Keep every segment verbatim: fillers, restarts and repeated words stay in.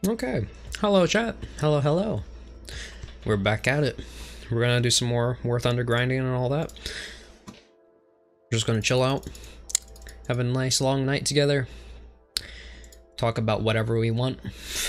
Okay. Hello, chat. Hello, hello. We're back at it. We're gonna do some more War Thunder grinding and all that. We're just gonna chill out, have a nice long night together, talk about whatever we want.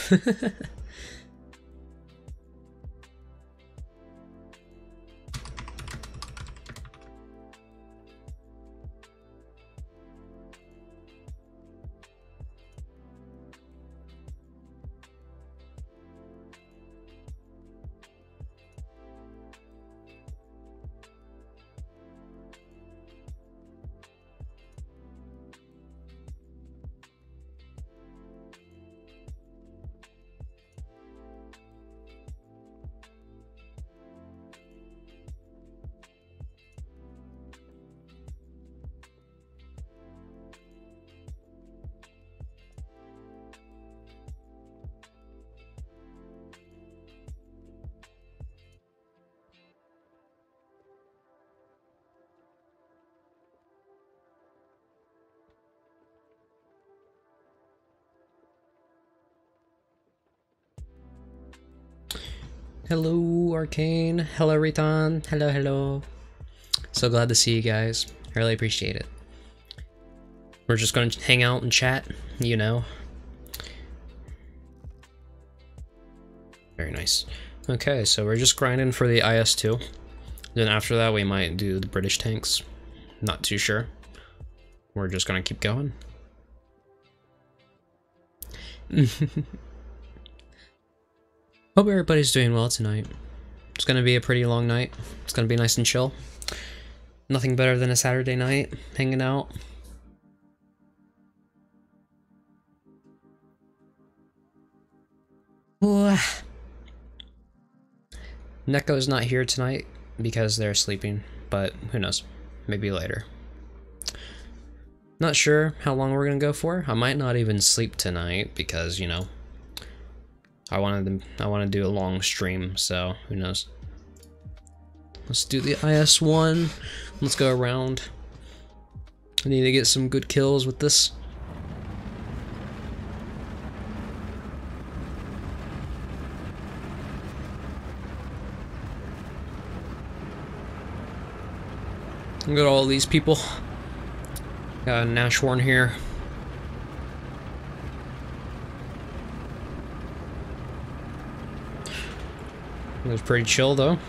Hello, Arcane. Hello, Riton. Hello, hello. So glad to see you guys. I really appreciate it. We're just gonna hang out and chat, you know. Very nice. Okay, so we're just grinding for the I S two. Then after that, we might do the British tanks. Not too sure. We're just gonna keep going. Hope everybody's doing well tonight. It's gonna be a pretty long night. It's gonna be nice and chill. Nothing better than a Saturday night, hanging out. Neko's not here tonight because they're sleeping, but who knows? Maybe later. Not sure how long we're gonna go for. I might not even sleep tonight because, you know, I wanted to, I want to do a long stream, so who knows. Let's do the I S one. Let's go around. I need to get some good kills with this. Look at all these people. Got a Nashorn here. It was pretty chill though.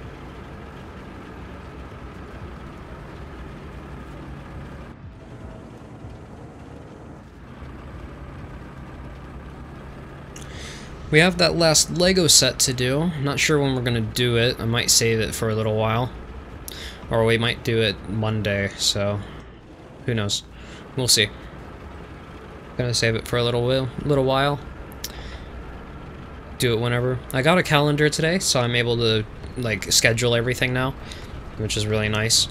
We have that last Lego set to do. I'm not sure when we're gonna do it. I might save it for a little while. Or we might do it Monday, so who knows? We'll see. Gonna save it for a little while, little while. Do it whenever. I got a calendar today, so I'm able to like schedule everything now, which is really nice.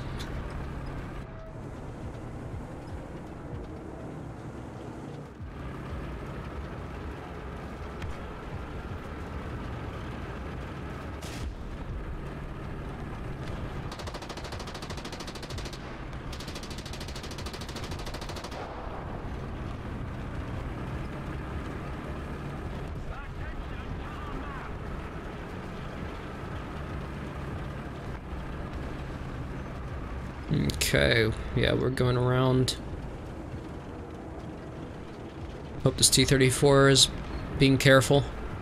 Okay, yeah, we're going around. Hope this T thirty-four is being careful.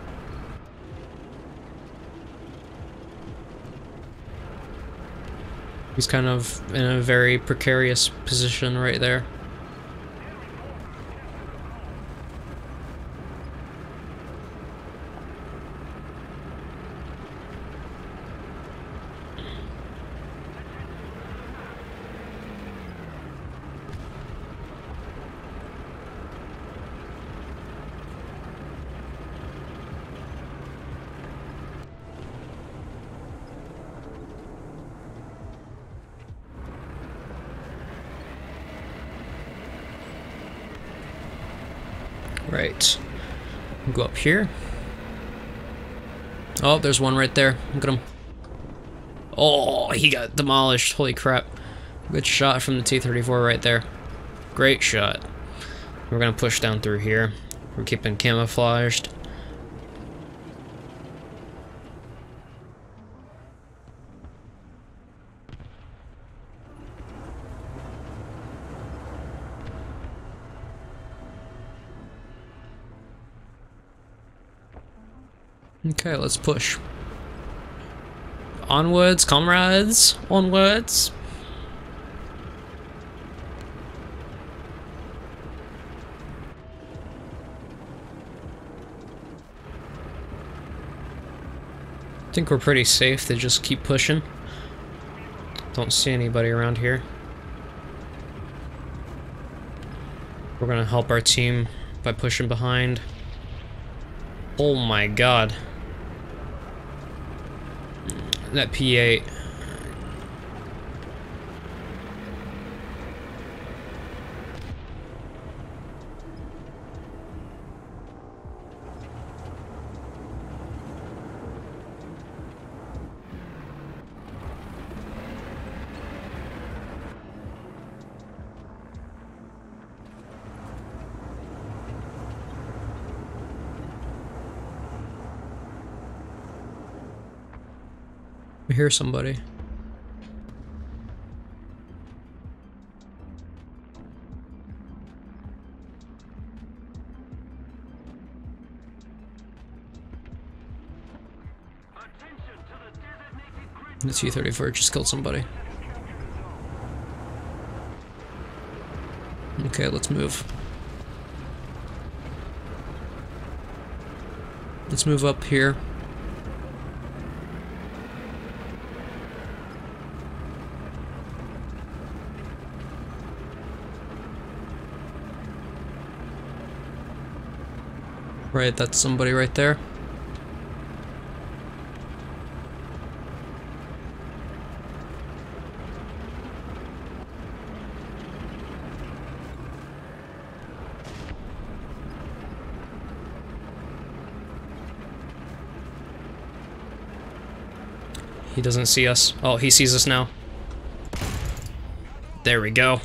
He's kind of in a very precarious position right there. Right. Go up here. Oh, there's one right there. Look at him. Oh, he got demolished. Holy crap. Good shot from the T thirty-four right there. Great shot. We're gonna push down through here. We're keeping camouflaged. Okay, let's push. Onwards, comrades! Onwards! I think we're pretty safe to just keep pushing. Don't see anybody around here. We're gonna help our team by pushing behind. Oh my god. That P eight. I hear somebody. The T thirty-four just killed somebody. Okay, let's move. Let's move up here. Right, that's somebody right there. He doesn't see us. Oh, he sees us now. There we go.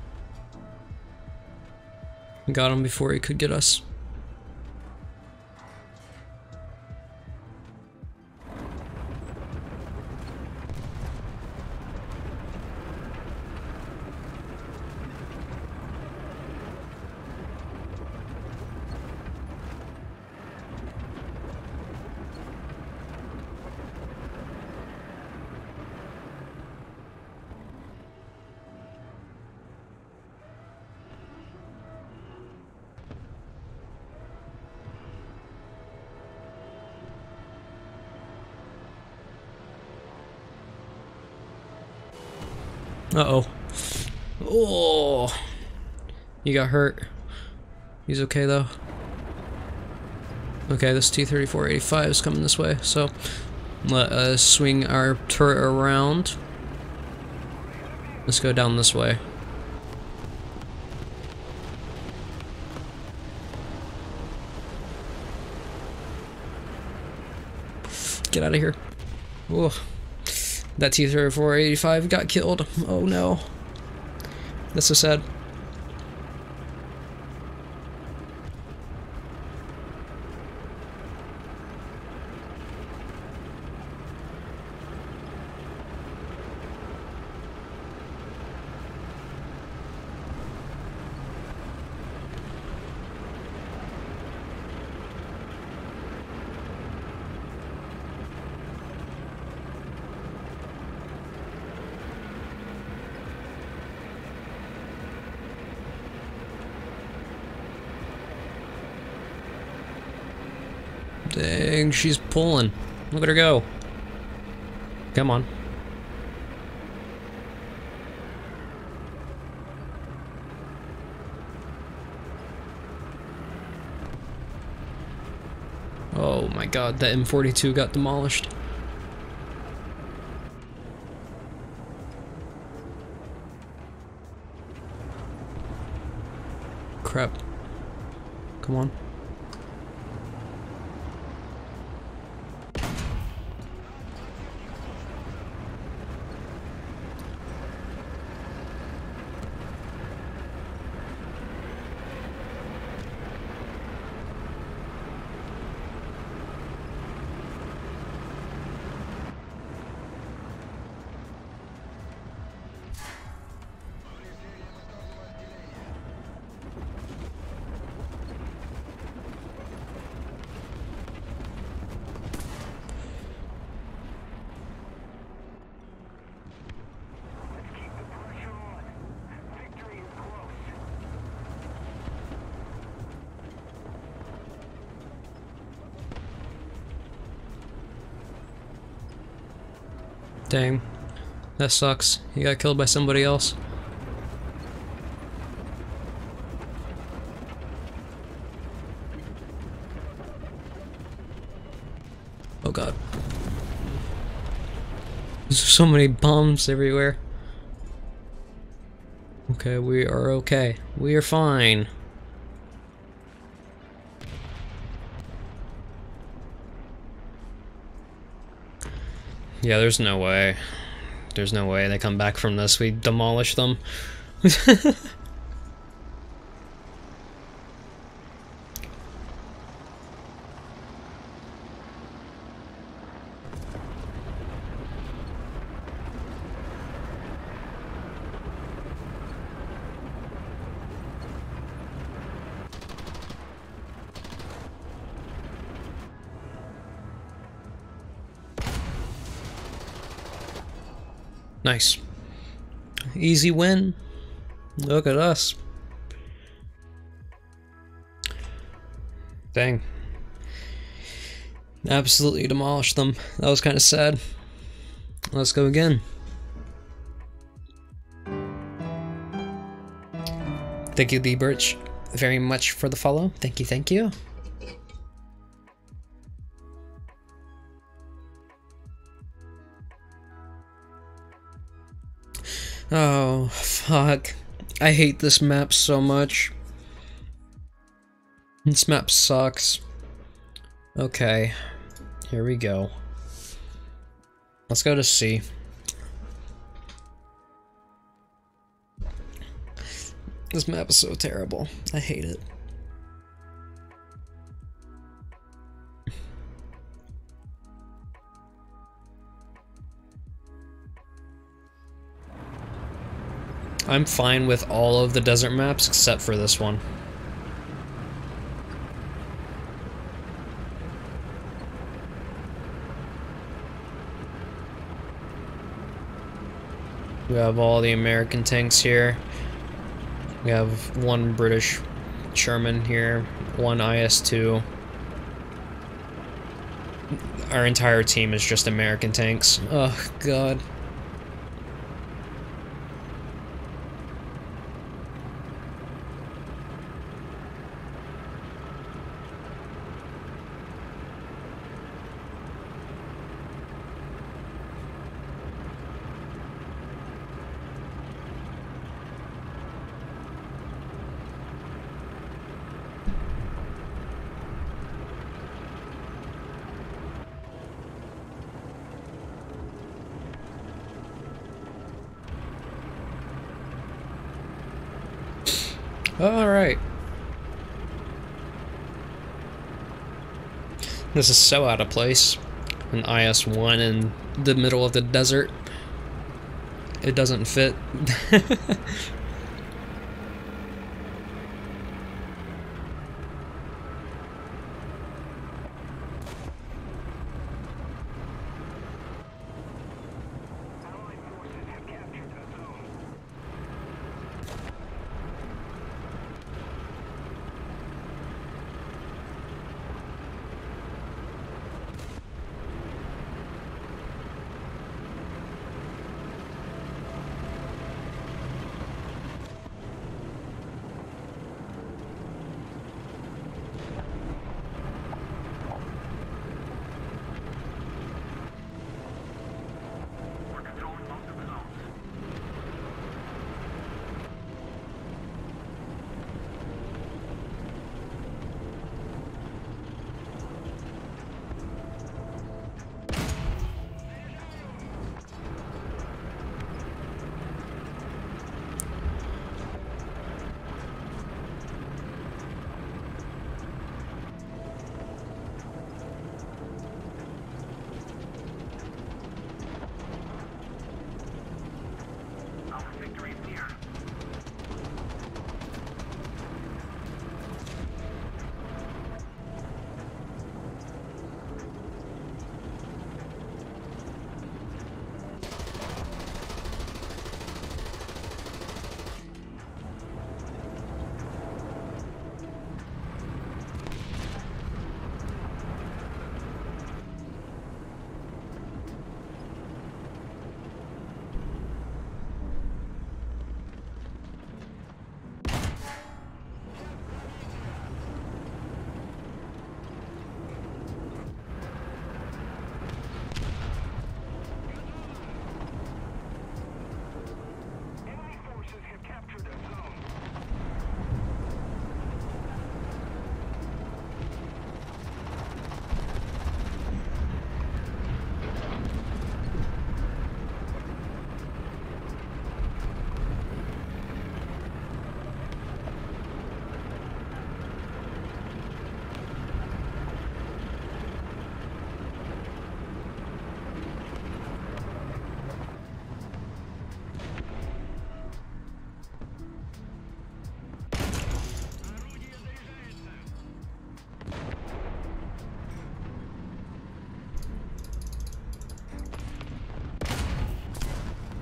We got him before he could get us. Uh-oh. Oh. You got hurt. He's okay, though. Okay, this T thirty-four eighty-five is coming this way, so let us swing our turret around. Let's go down this way. Get out of here. Whoa. That T thirty-four eighty-five got killed. Oh no. That's so sad. Dang, she's pulling. Look at her go. Come on. Oh my god, that M forty-two got demolished. Crap. Come on. Dang. That sucks. He got killed by somebody else. Oh god. There's so many bombs everywhere. Okay, we are okay. We are fine. Yeah, there's no way. There's no way they come back from this. We demolish them. Nice. Easy win. Look at us. Dang. Absolutely demolished them. That was kind of sad. Let's go again. Thank you, Lee Birch, very much for the follow. Thank you, thank you. Oh, fuck. I hate this map so much. This map sucks. Okay, here we go. Let's go to C. This map is so terrible. I hate it. I'm fine with all of the desert maps except for this one. We have all the American tanks here. We have one British Sherman here, one I S two. Our entire team is just American tanks. Oh, God. Alright. This is so out of place. An I S one in the middle of the desert. It doesn't fit.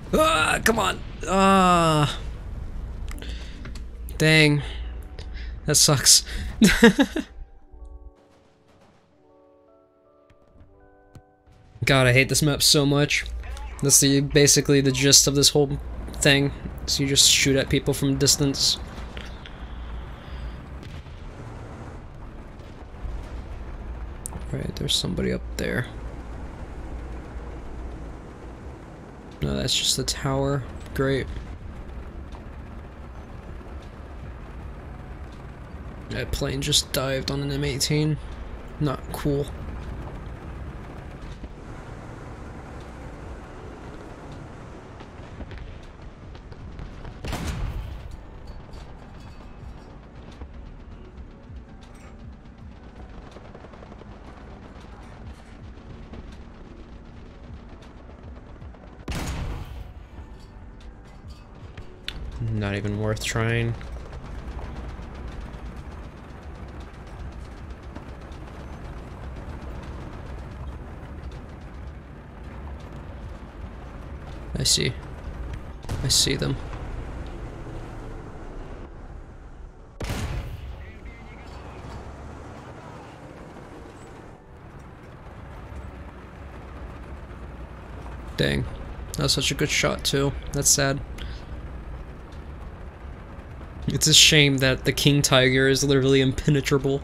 Ah, come on. Ah. Dang. That sucks. God, I hate this map so much. That's the basically the gist of this whole thing. So you just shoot at people from distance. Right, there's somebody up there. No, that's just the tower. Great. That plane just dived on an M eighteen. Not cool. Not even worth trying. I see. I see them. Dang. That was such a good shot too. That's sad. It's a shame that the King Tiger is literally impenetrable.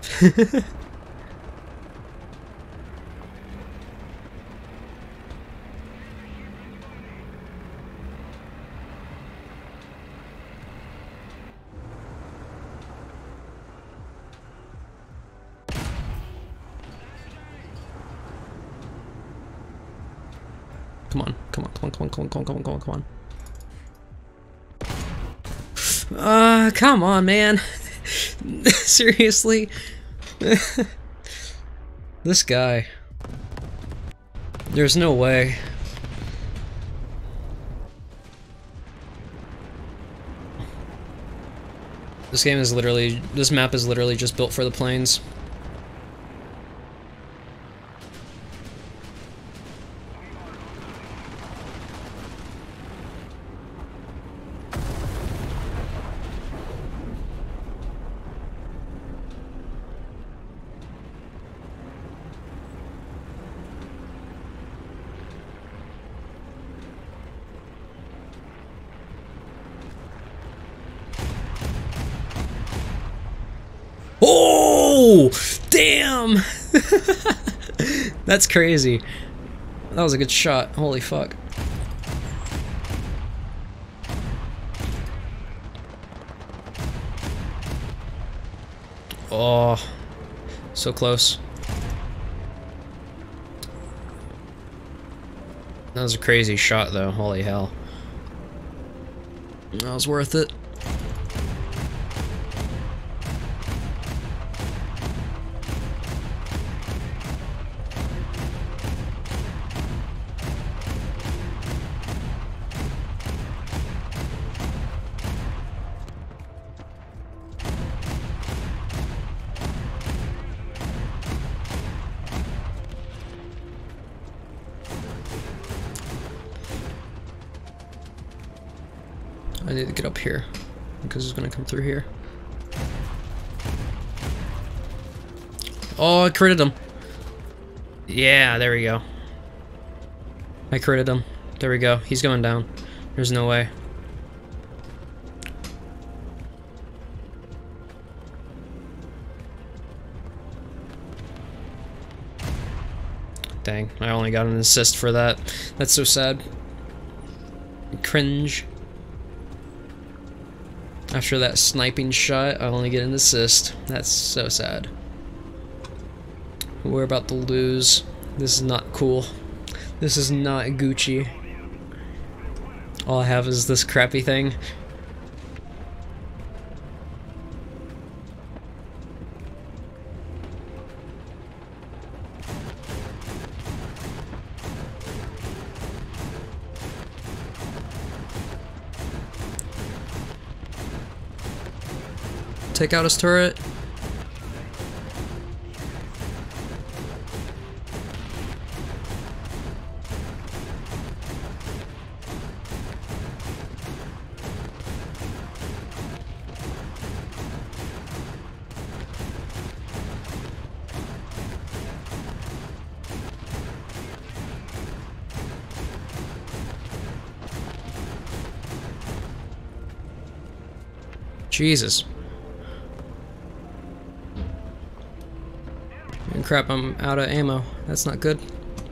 Come on, come on, come on, come on, come on, come on, come on, come on, come on. Uh, come on, man. Seriously? This guy. There's no way. This game is literally, this map is literally just built for the planes. Oh, damn! That's crazy. That was a good shot. Holy fuck. Oh, so close. That was a crazy shot though. Holy hell. That was worth it. I need to get up here because it's gonna come through here. Oh, I critted him. Yeah, there we go. I critted him. There we go. He's going down. There's no way. Dang, I only got an assist for that. That's so sad. Cringe. After that sniping shot, I only get an assist. That's so sad. We're about to lose. This is not cool. This is not Gucci. All I have is this crappy thing. Take out his turret. Jesus. And crap, I'm out of ammo. That's not good.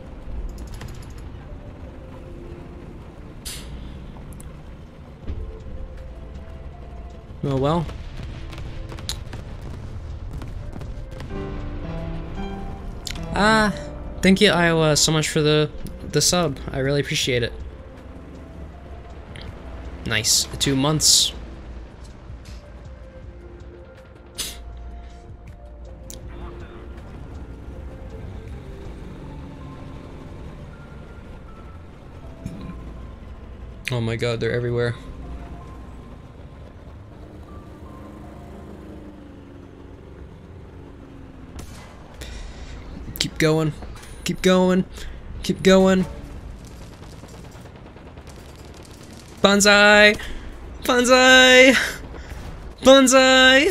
Oh well. Ah, thank you, Iowa, so much for the the sub. I really appreciate it. Nice. Two months. Oh my god, they're everywhere. Keep going. Keep going. Keep going. Bonsai! Bonsai! Bonsai!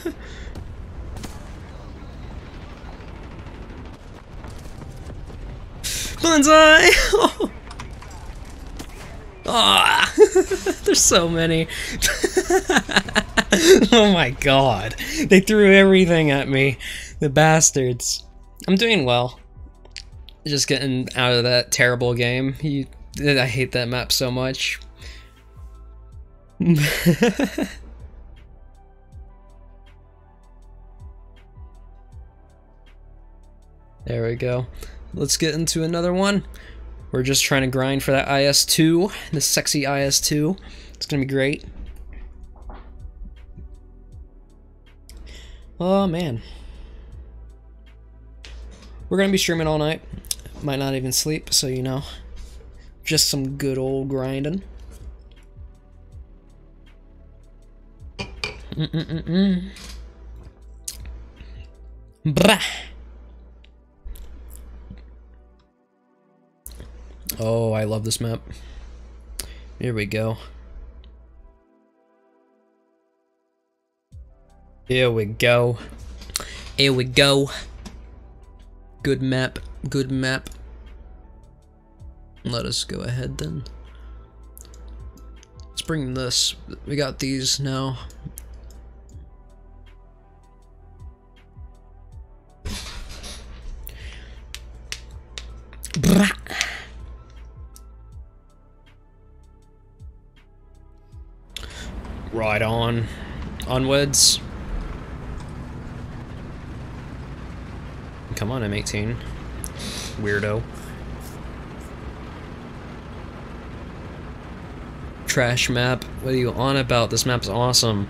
Bonsai! Oh. Ah, there's so many. Oh my god. They threw everything at me. The bastards. I'm doing well. Just getting out of that terrible game. You, I hate that map so much. There we go. Let's get into another one. We're just trying to grind for that I S two, the sexy I S two. It's gonna be great. Oh man. We're gonna be streaming all night. Might not even sleep, so you know. Just some good old grinding. Mm-mm-mm-mm. Brah. Oh, I love this map. Here we go. Here we go. Here we go. Good map. Good map. Let us go ahead then. Let's bring this. We got these now. Brah. Right on. Onwards. Come on, M eighteen. Weirdo. Trash map. What are you on about? This map's awesome.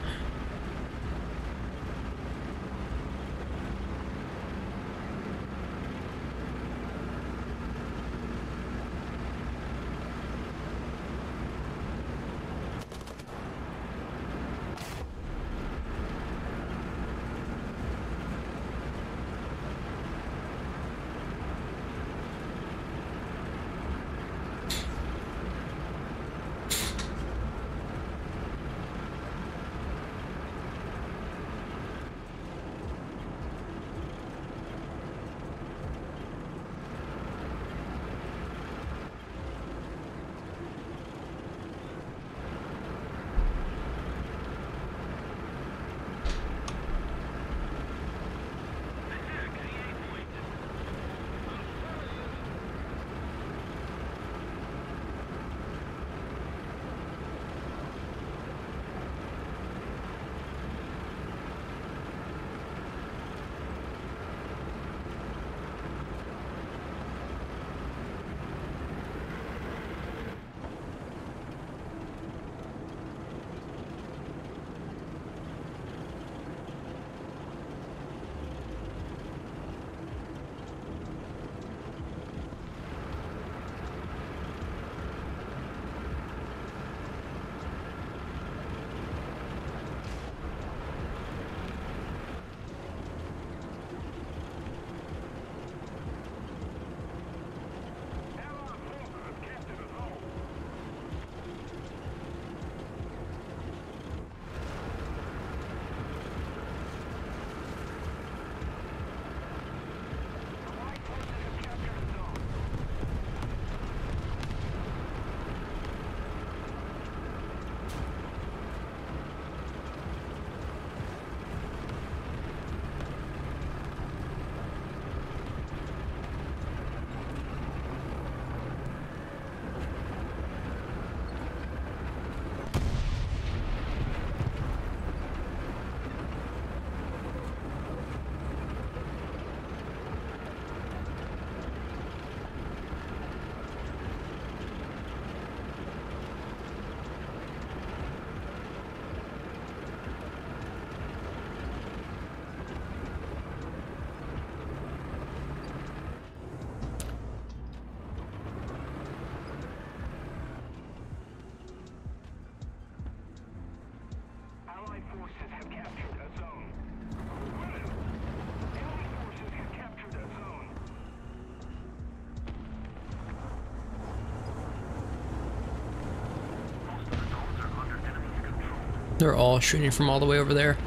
They're all shooting from all the way over there.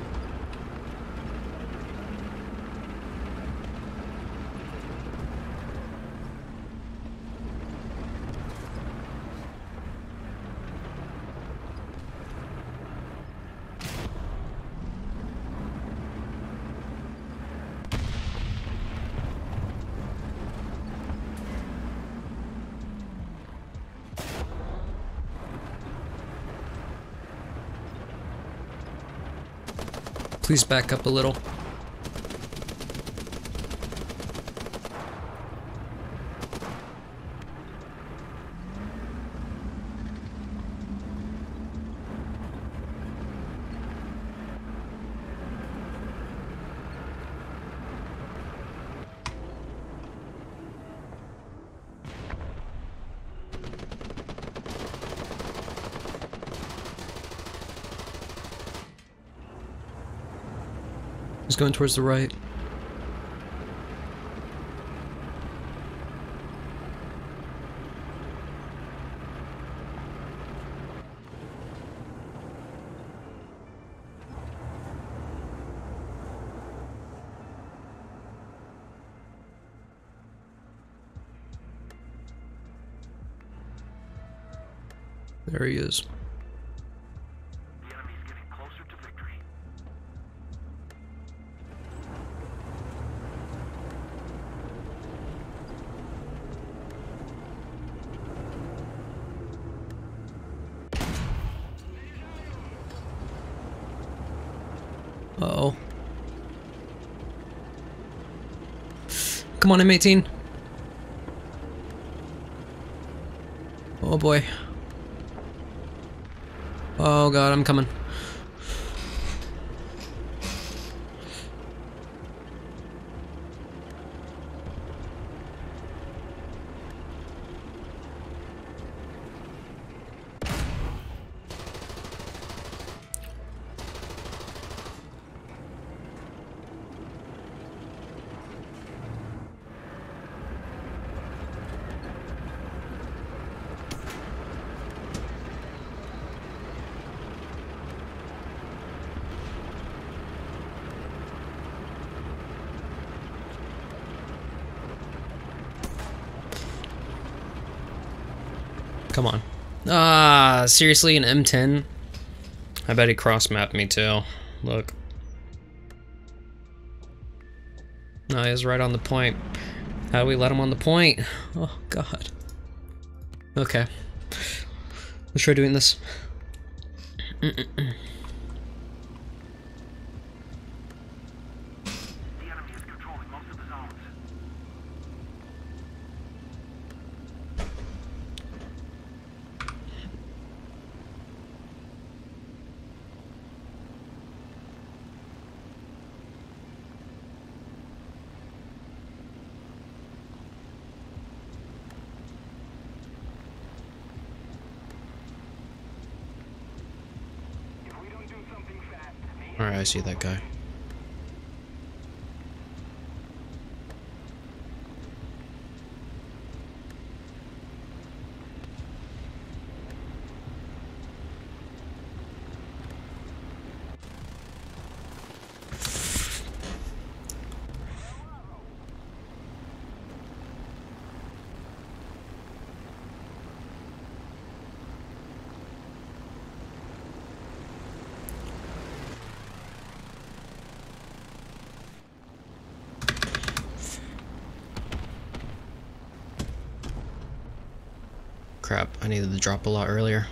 Please back up a little. He's going towards the right. There he is. The enemy is getting closer to victory. Uh-oh. Come on, M eighteen. Oh boy. Oh god, I'm coming. Come on. Ah, seriously, an M ten? I bet he cross-mapped me too. Look. No, he was right on the point. How do we let him on the point? Oh, God. Okay. Let's try doing this. The enemy is controlling most of the zones. If we don't do something fast, the Alright, I see that guy. Crap, I needed to drop a lot earlier.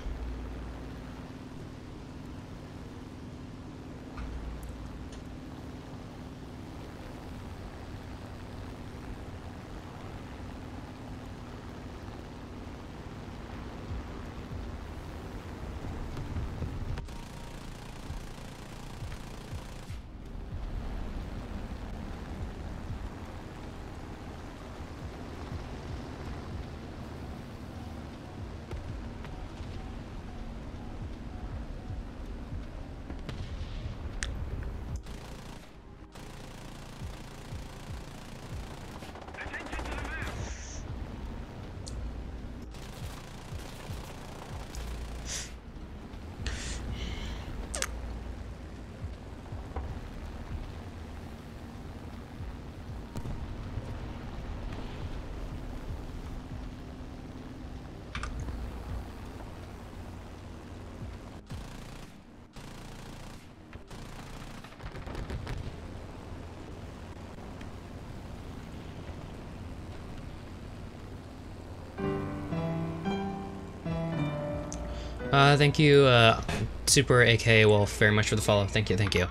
Uh, thank you, uh, Super A K Wolf, very much for the follow. Thank you, thank you.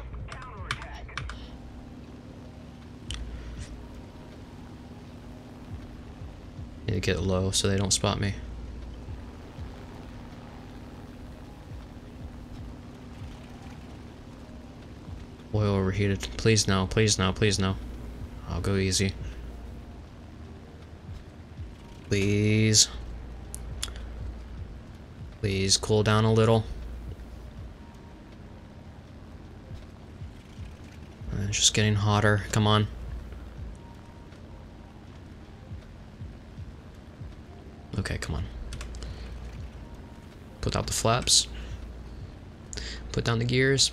Need to get low so they don't spot me. Oil overheated. Please no, please no, please no. I'll go easy. Please. Please cool down a little. Uh, It's just getting hotter. Come on. Okay, come on. Put out the flaps. Put down the gears.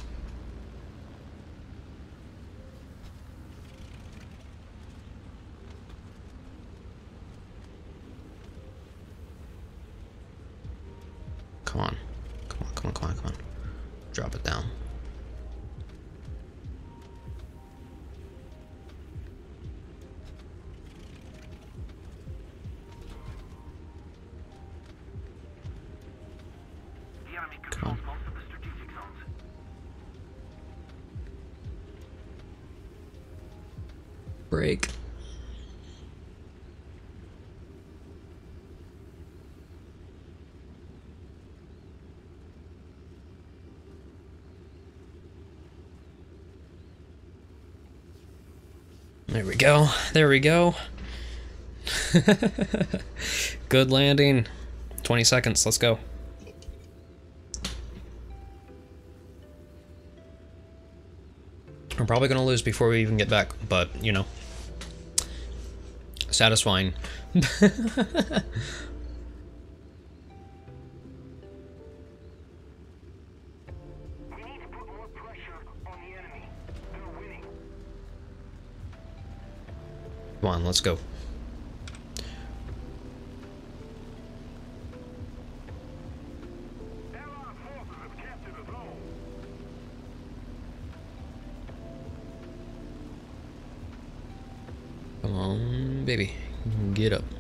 Come on. Come on, come on, come on, come on. Drop it down. The enemy Come on. controls most of the strategic zones. Break. There we go. There we go. Good landing. twenty seconds. Let's go. I'm probably going to lose before we even get back, but, you know. Satisfying. We need to put more pressure on the enemy. They're winning. Come on, let's go. Allied forces have captured a zone. Come on, baby. Get up.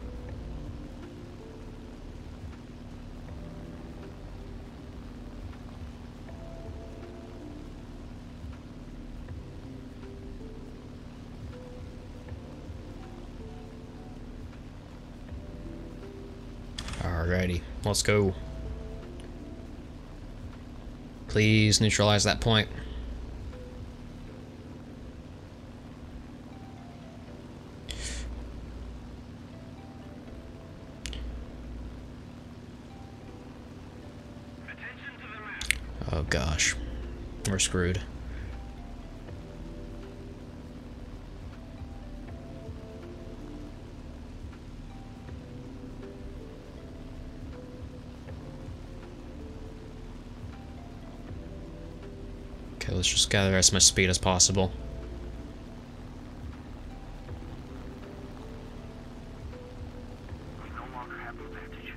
Alrighty, let's go. Please neutralize that point. Attention to the map. Oh gosh, we're screwed. Okay, let's just gather as much speed as possible. We no longer have the advantage.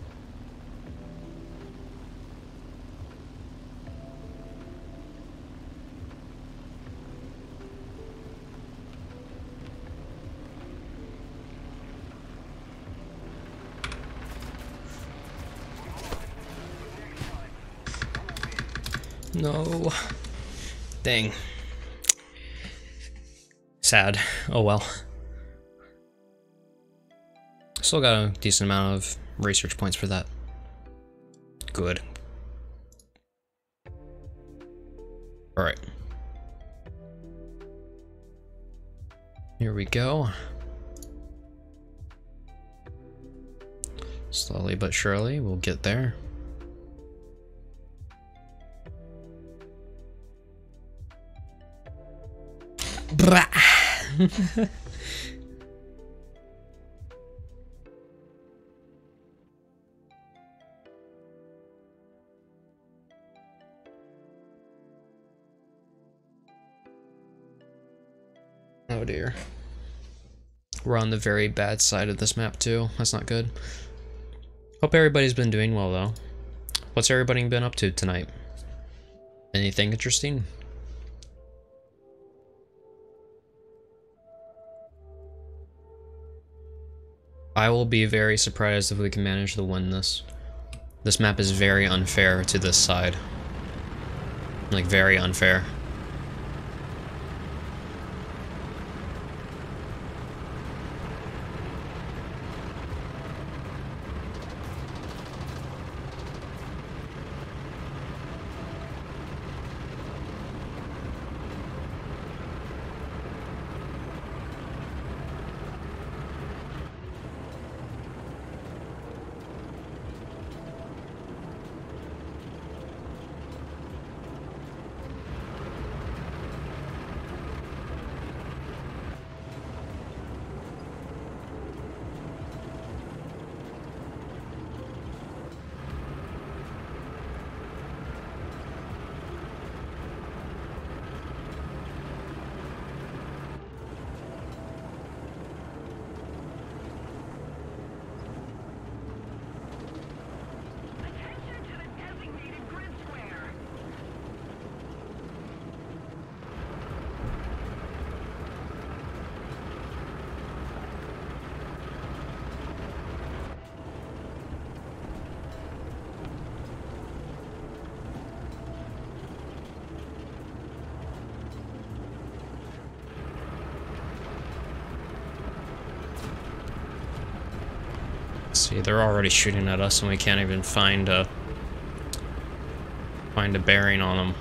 No. Dang. Sad. Oh well. Still got a decent amount of research points for that. Good. Alright. Here we go. Slowly but surely, we'll get there. Blah. Oh dear. We're on the very bad side of this map too. That's not good. Hope everybody's been doing well though. What's everybody been up to tonight? Anything interesting? I will be very surprised if we can manage to win this. This map is very unfair to this side. Like, very unfair. See, they're already shooting at us and we can't even find a find a bearing on them.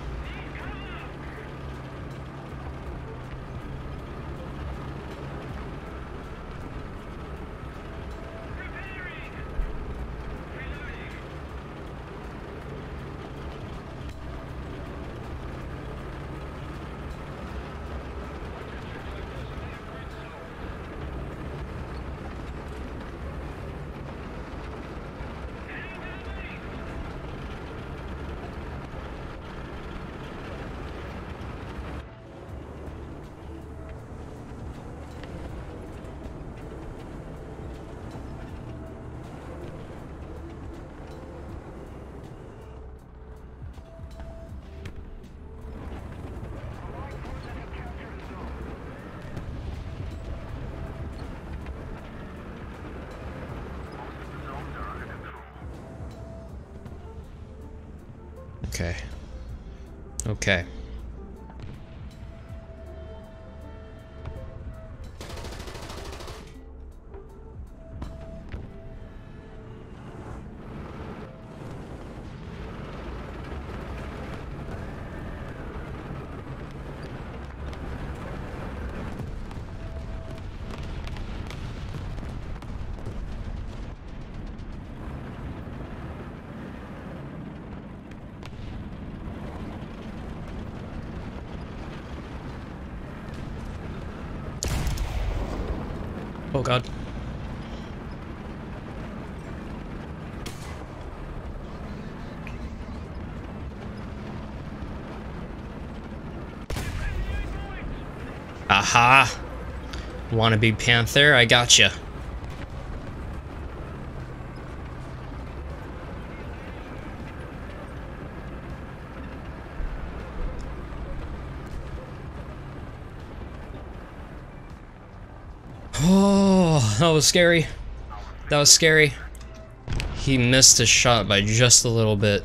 Okay. Okay. Oh god. Aha! Wanna be Panther? I gotcha. Oh, that was scary. That was scary. He missed his shot by just a little bit.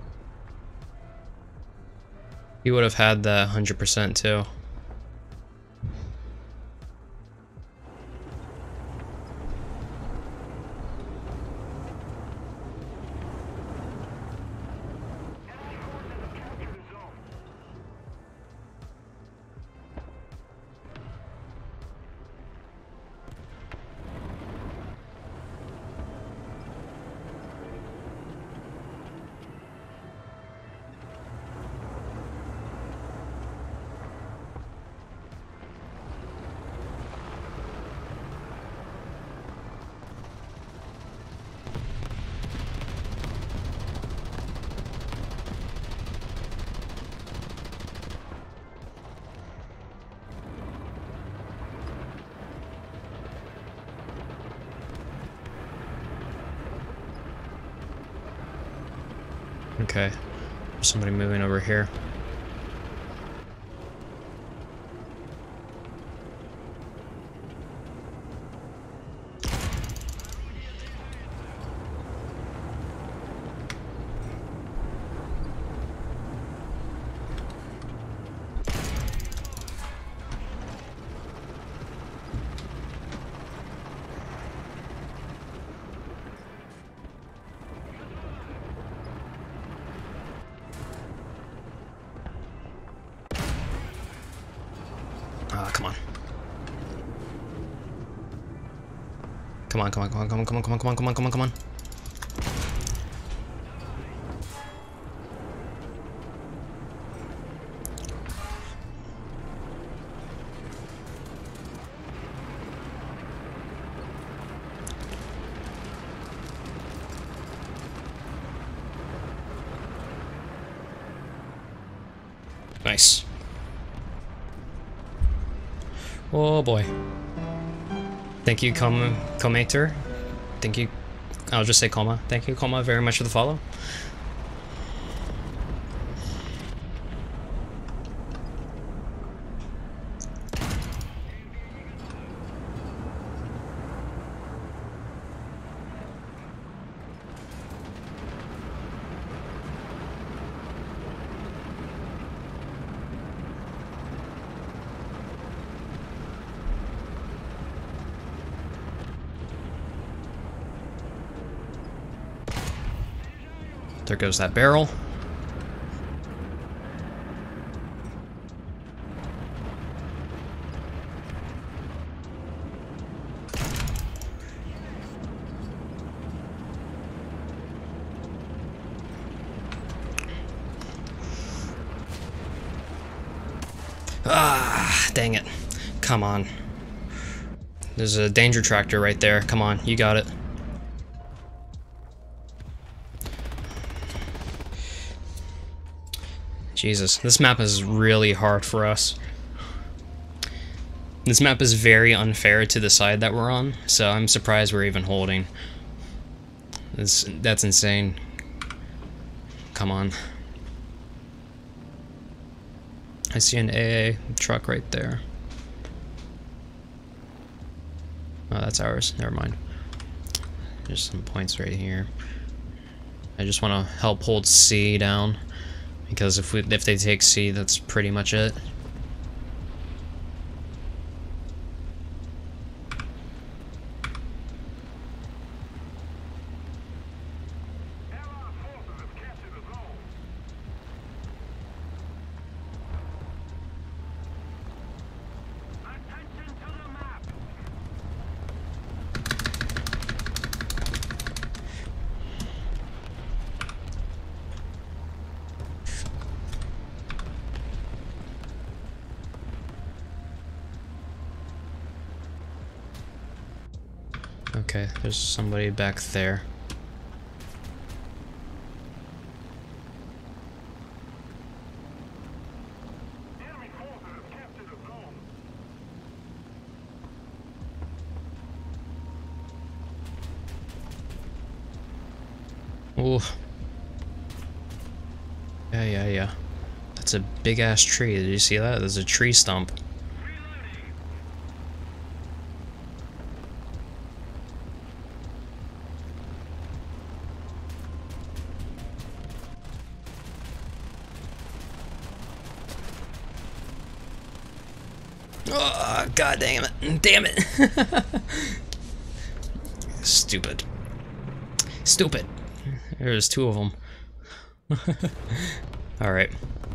He would have had that one hundred percent too. Okay, there's somebody moving over here. Come on, come on, come on, come on, come on, come on, come on, come on, come on, come on. Nice. Oh boy. Thank you, Com Comator. Thank you. I'll just say Coma. Thank you, Coma, very much for the follow. There goes that barrel. Ah, dang it. Come on. There's a danger tractor right there. Come on, you got it. Jesus, this map is really hard for us. This map is very unfair to the side that we're on, so I'm surprised we're even holding. That's, that's insane. Come on. I see an A A truck right there. Oh, that's ours. Never mind. There's some points right here. I just want to help hold C down. Because if we if they take C, that's pretty much it. Okay, there's somebody back there. Ooh. Yeah, yeah, yeah. That's a big ass tree. Did you see that? There's a tree stump. Oh, god damn it. Damn it. Stupid. Stupid. There's two of them. Alright.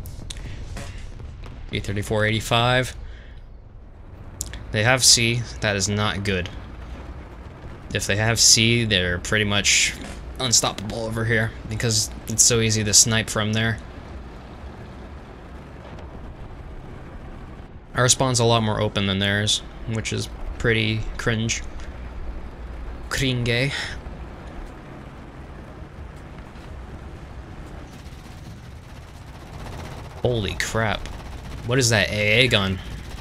B thirty-four eighty-five. They have C. That is not good. If they have C, they're pretty much unstoppable over here because it's so easy to snipe from there. Our spawn's a lot more open than theirs, which is pretty cringe. Cringe. Holy crap. What is that A A gun?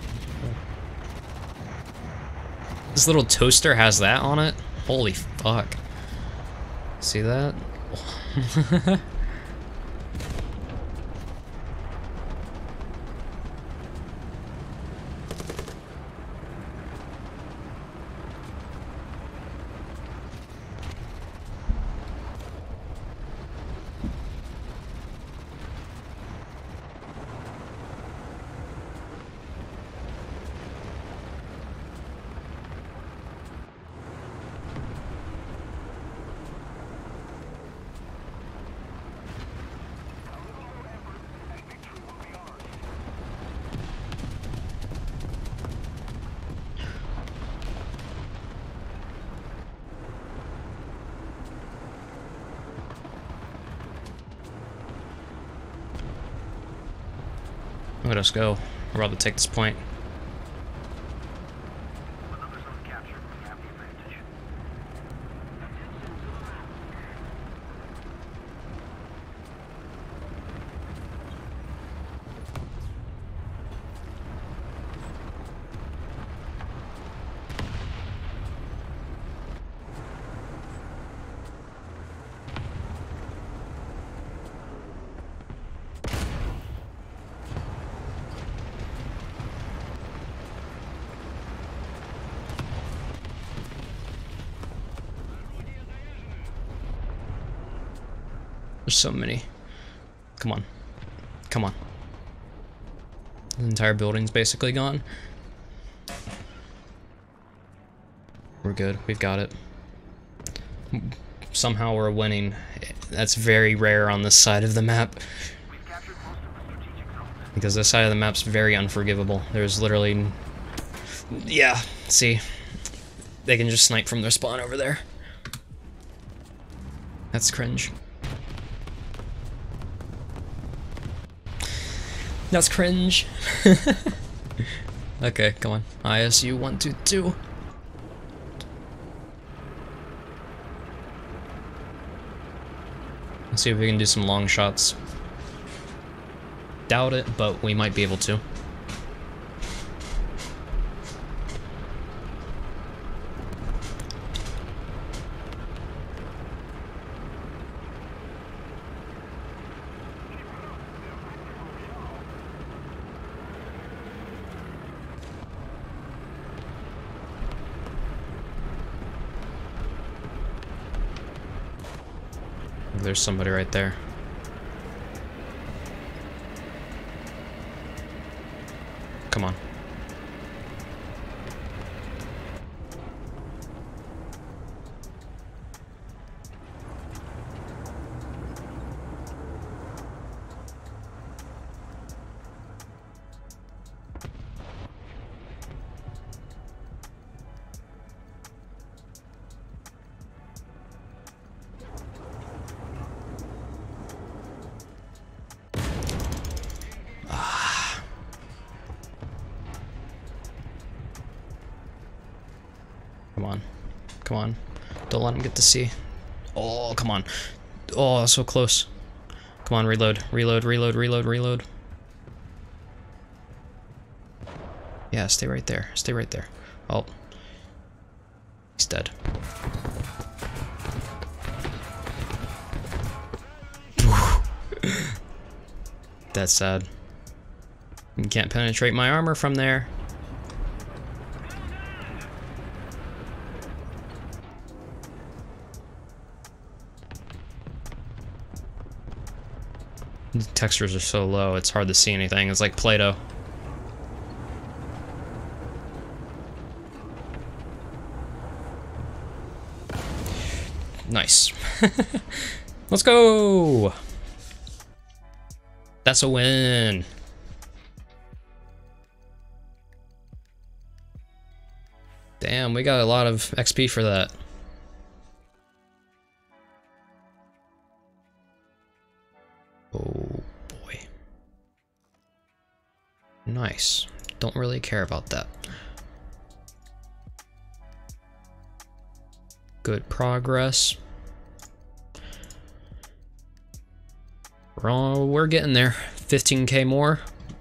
This little toaster has that on it? Holy fuck. See that? Let us go. We're about to take this point. With another zone captured, we have the advantage. There's so many. Come on. Come on. The entire building's basically gone. We're good. We've got it. Somehow we're winning. That's very rare on this side of the map. We've captured most of the strategic zones. Because this side of the map's very unforgivable. There's literally... Yeah, see? They can just snipe from their spawn over there. That's cringe. That's cringe. Okay, come on. I S U one two two. Let's see if we can do some long shots. Doubt it, but we might be able to. There's somebody right there. Come on. Come on. Come on. Don't let him get to see. Oh, come on. Oh, so close. Come on, reload. Reload, reload, reload, reload. Yeah, stay right there. Stay right there. Oh. He's dead. That's sad. You can't penetrate my armor from there. The textures are so low, it's hard to see anything. It's like Play-Doh. Nice. Let's go! That's a win. Damn, we got a lot of X P for that. Oh boy. Nice. Don't really care about that. Good progress. We're, all, we're getting there. fifteen K more.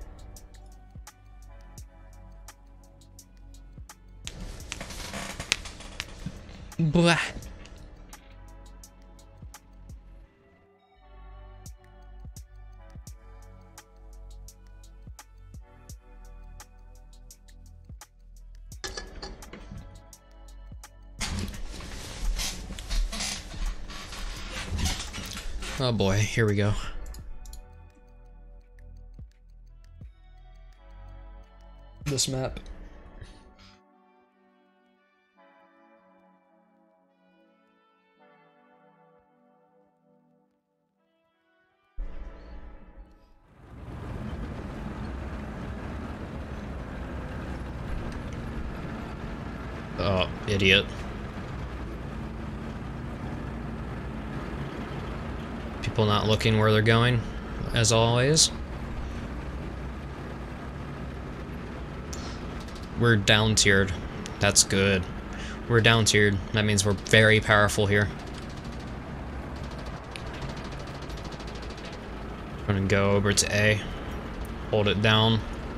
Blah. Oh boy, here we go. This map. Oh, idiot. People not looking where they're going, as always. we're down tiered. That's good. We're down tiered. That means we're very powerful here. I'm gonna go over to A. Hold it down.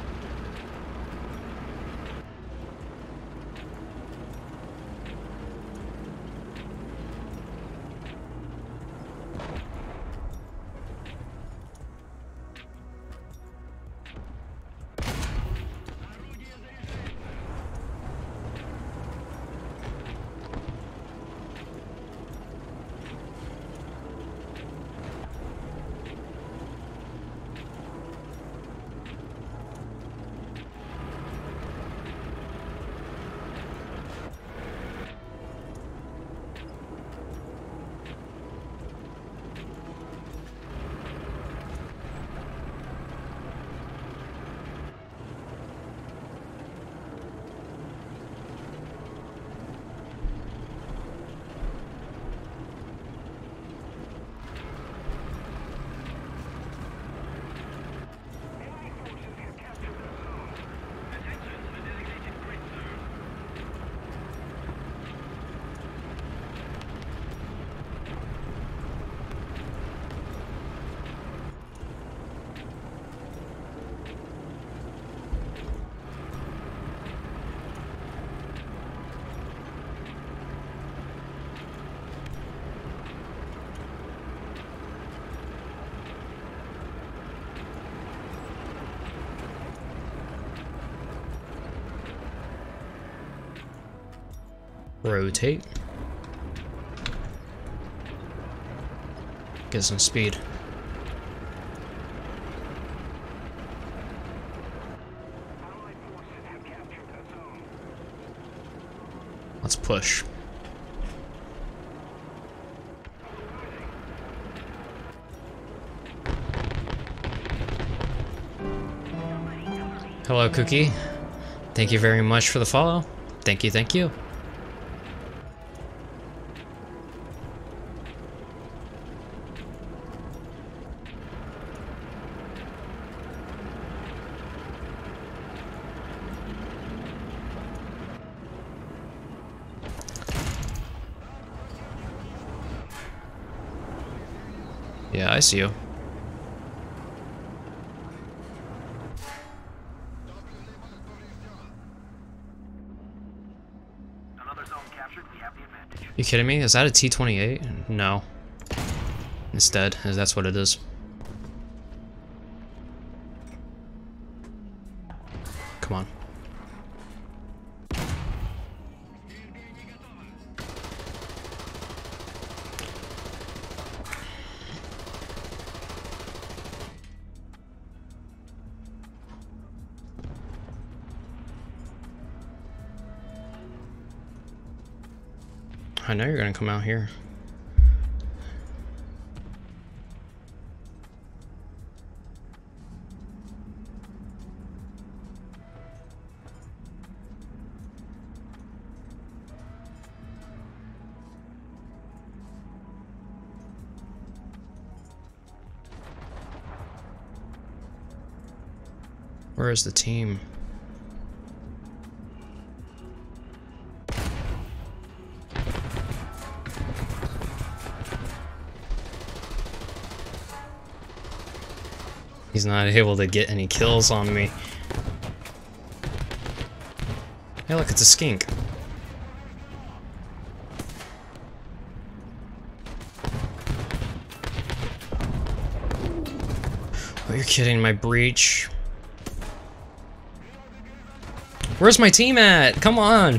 Rotate. Get some speed. Let's push. Hello, Cookie. Thank you very much for the follow. Thank you, thank you. Yeah, I see you. Another zone captured. We have the advantage. You kidding me? Is that a T twenty-eight? No. It's dead. That's what it is. Come on. I know you're gonna come out here. Where is the team? He's not able to get any kills on me. Hey, look, it's a skink. Oh, you're kidding, my breach. Where's my team at? Come on.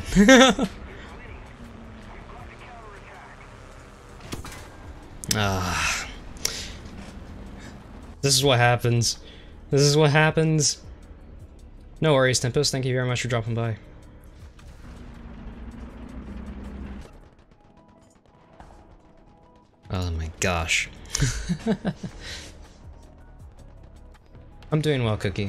Ah. This is what happens. This is what happens. No worries, Tempest. Thank you very much for dropping by. Oh my gosh. I'm doing well, Cookie.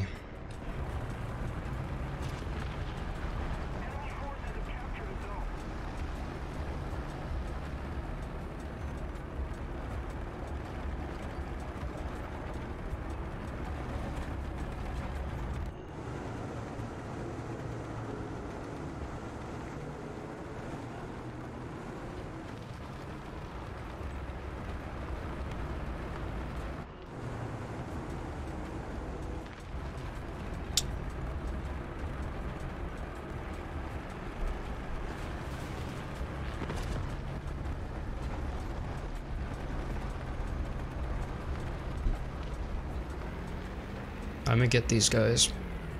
I'm gonna get these guys.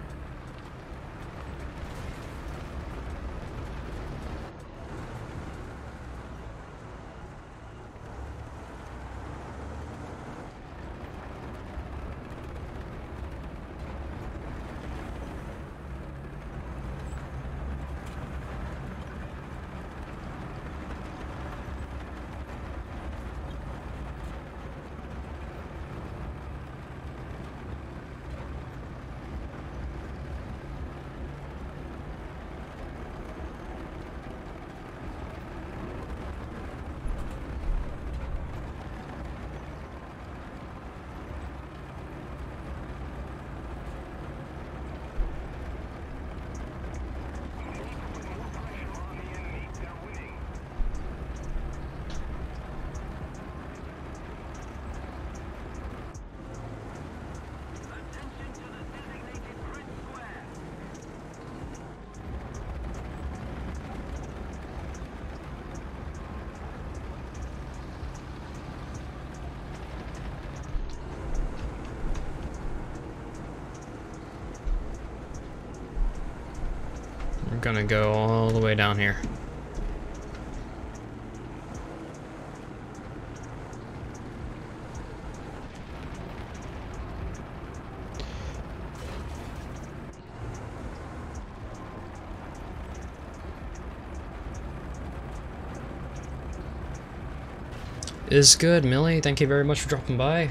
We're gonna go all the way down here. Is good, Millie. Thank you very much for dropping by.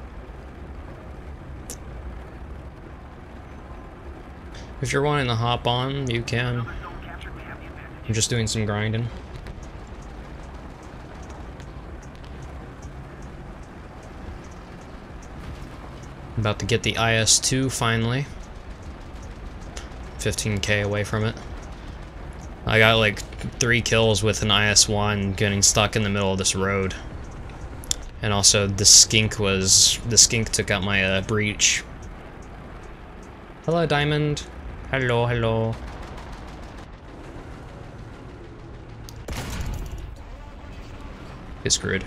If you're wanting to hop on, you can. I'm just doing some grinding. About to get the I S two finally. fifteen K away from it. I got like three kills with an I S one getting stuck in the middle of this road. And also the skink was, the skink took out my uh, breach. Hello, Diamond. Hello, hello. Get screwed.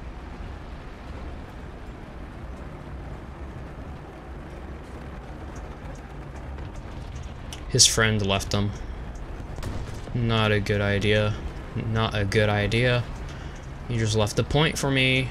His friend left him. Not a good idea. Not a good idea. You just left the point for me.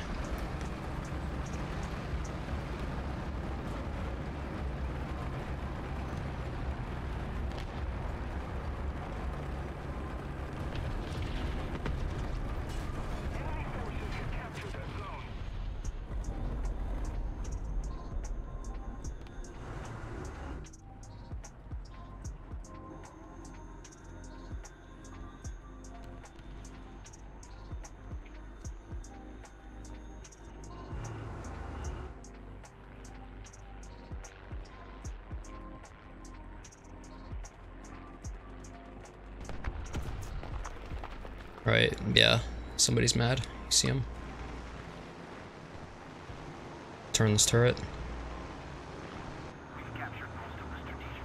Right, yeah. Somebody's mad. You see him? Turn this turret. We've captured most of the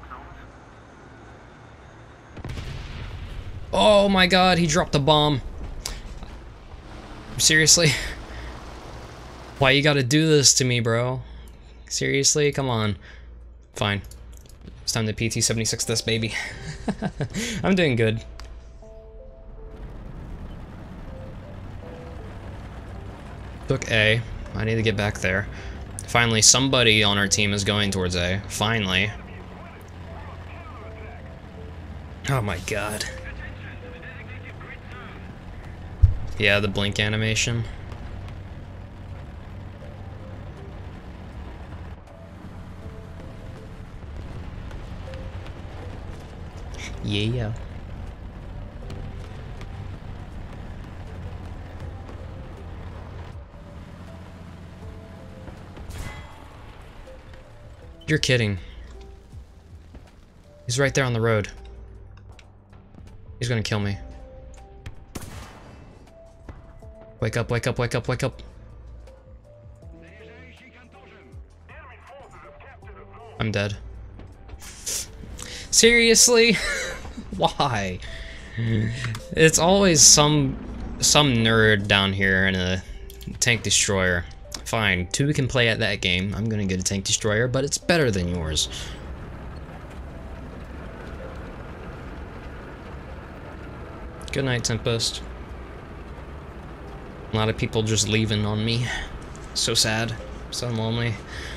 strategic zones. Oh my god, he dropped a bomb. Seriously? Why you gotta do this to me, bro? Seriously? Come on. Fine. It's time to P T seventy-six this baby. I'm doing good. Took A. I need to get back there. Finally, somebody on our team is going towards A. Finally. Oh my god. Yeah, the blink animation. Yeah. You're kidding. He's right there on the road. He's gonna kill me. Wake up, wake up, wake up, wake up. I'm dead. Seriously? Why? It's always some some nerd down here in a tank destroyer. fine. Two can play at that game. I'm gonna get a tank destroyer, but it's better than yours. Good night, Tempest. A lot of people just leaving on me. So sad. So lonely.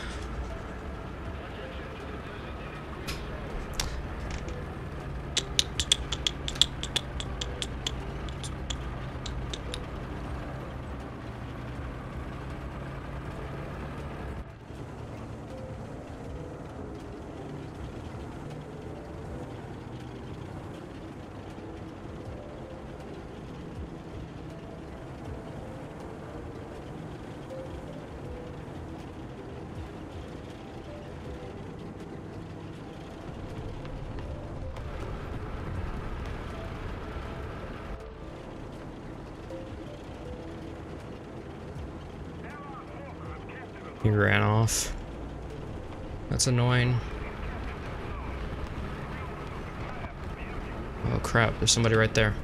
He ran off. That's annoying. Oh crap, there's somebody right there.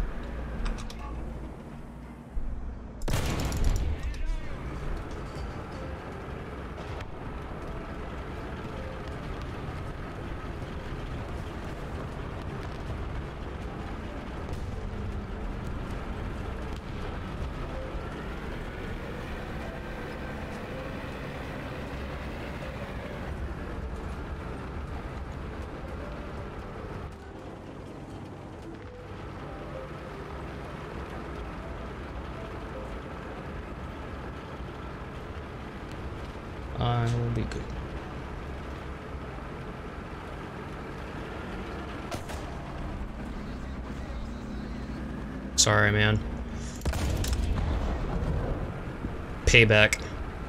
I will be good. Sorry, man. Payback.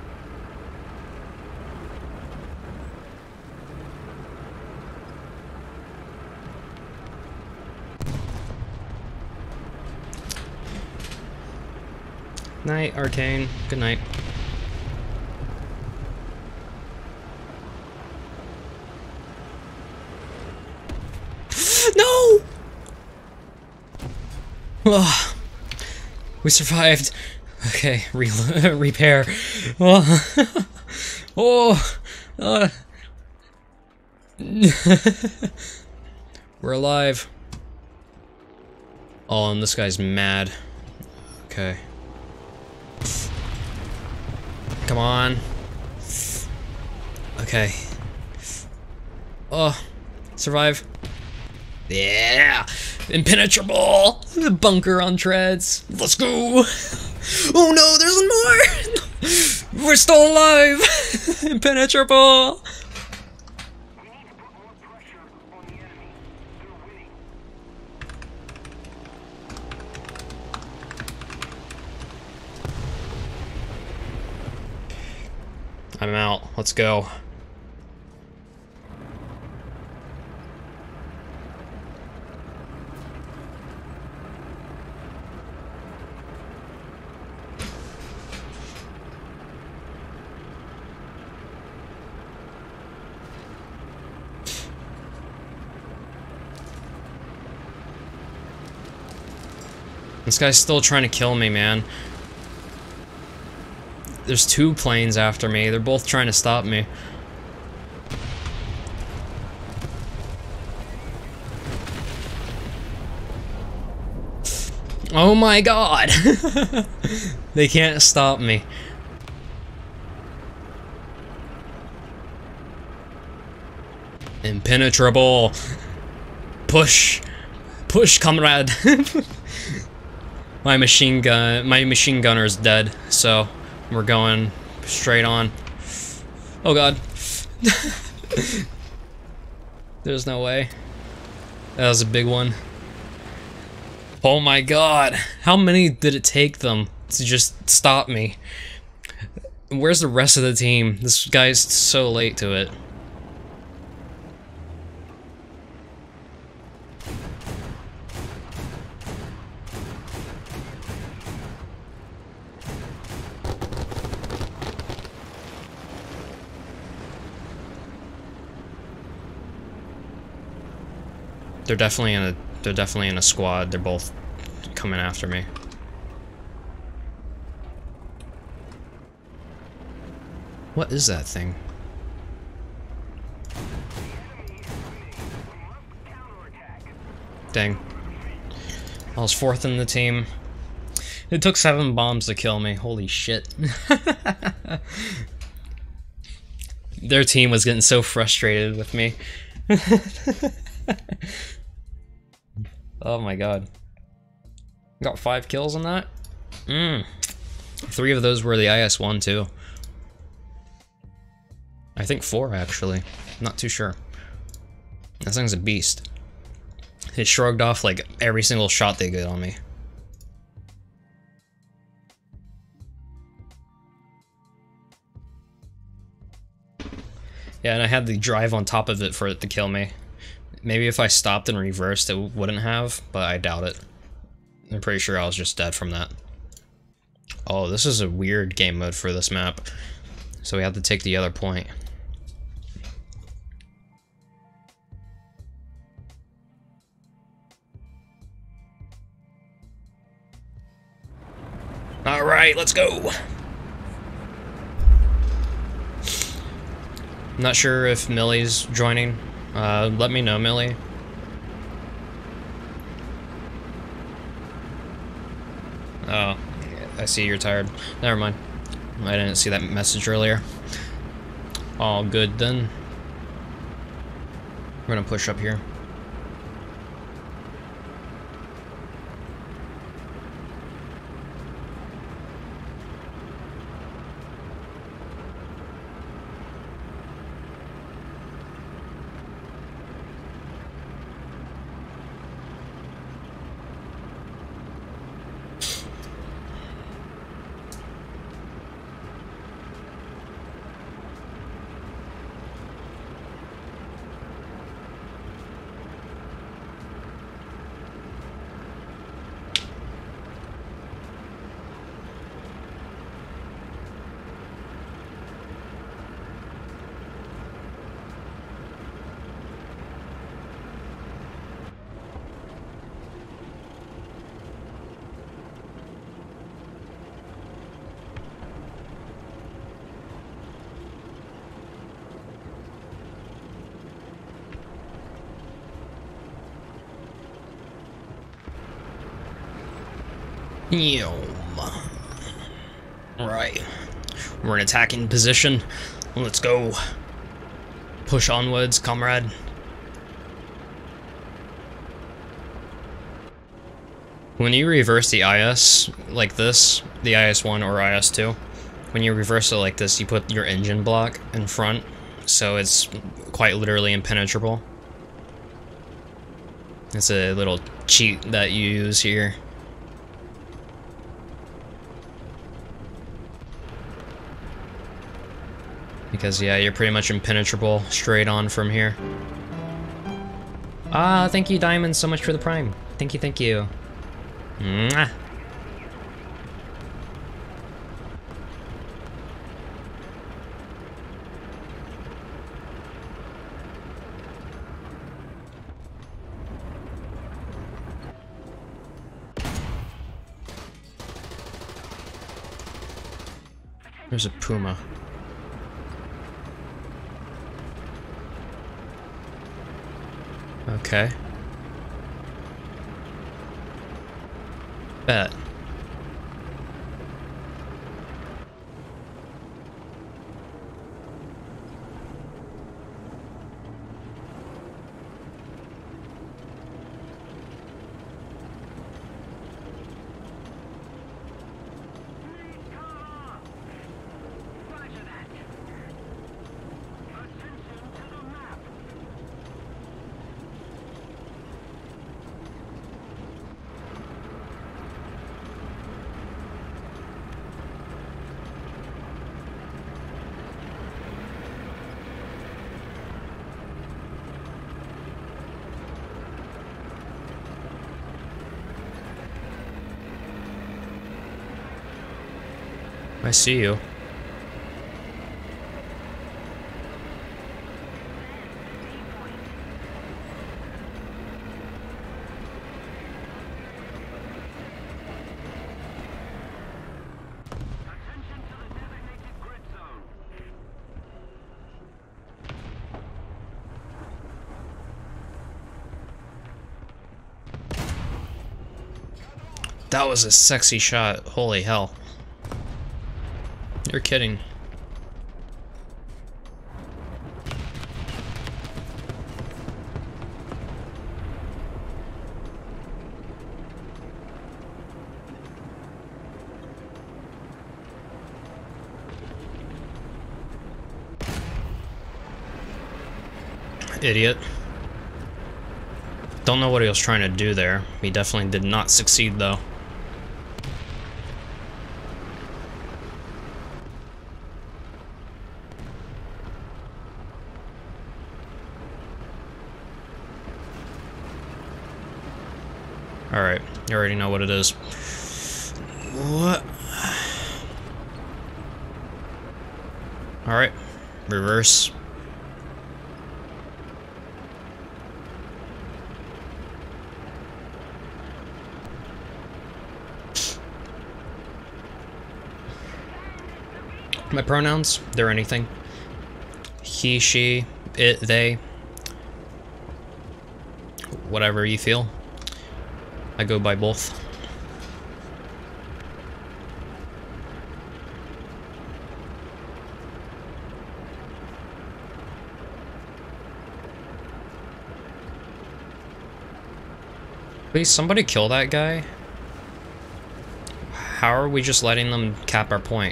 Night, Arcane. Good night. No! Oh, we survived. Okay, re repair. Oh, oh, uh. We're alive. Oh, and this guy's mad. Okay. Come on. Okay. Oh, survive. Yeah! Impenetrable! The bunker on treads. Let's go! Oh no, there's more! We're still alive! Impenetrable! We need to put more pressure on the enemy. They're winning. I'm out. Let's go. This guy's still trying to kill me, man. There's two planes after me. They're both trying to stop me. Oh my god! They can't stop me. Impenetrable. Push. Push, comrade. My machine gun, my machine gunner is dead, so we're going straight on. Oh god. There's no way. That was a big one. Oh my god. How many did it take them to just stop me? Where's the rest of the team? This guy's so late to it. They're definitely in a they're definitely in a squad. They're both coming after me. What is that thing? Dang. I was fourth in the team. It took seven bombs to kill me. Holy shit. Their team was getting so frustrated with me. Oh my god. Got five kills on that? Mm. Three of those were the I S one too. I think four actually. Not too sure. That thing's a beast. It shrugged off like every single shot they get on me. Yeah, and I had the drive on top of it for it to kill me. Maybe if I stopped and reversed, it wouldn't have, but I doubt it. I'm pretty sure I was just dead from that. Oh, this is a weird game mode for this map. So we have to take the other point. Alright, let's go! I'm not sure if Millie's joining. Uh, let me know, Millie. Oh, I see you're tired. Never mind. I didn't see that message earlier. All good then. We're gonna push up here. Right. We're in attacking position. Let's go. Push onwards, comrade. When you reverse the I S like this, the I S one or I S two, when you reverse it like this, you put your engine block in front, so it's quite literally impenetrable. It's a little cheat that you use here. Because, yeah, you're pretty much impenetrable straight on from here. Ah, thank you, Diamond, so much for the Prime. Thank you, thank you. Mwah. There's a Puma. Okay. Bet. I see you. That was a sexy shot. Holy hell. You're kidding. Idiot. Don't know what he was trying to do there. He definitely did not succeed though. Alright, you already know what it is. What? Alright, reverse. My pronouns, they're anything. He, she, it, they. Whatever you feel. I go by both. Please, somebody kill that guy. How are we just letting them cap our point?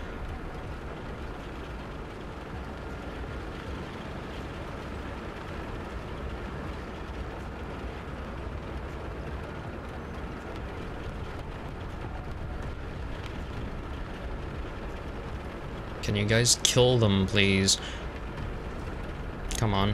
Can you guys kill them, please? Come on.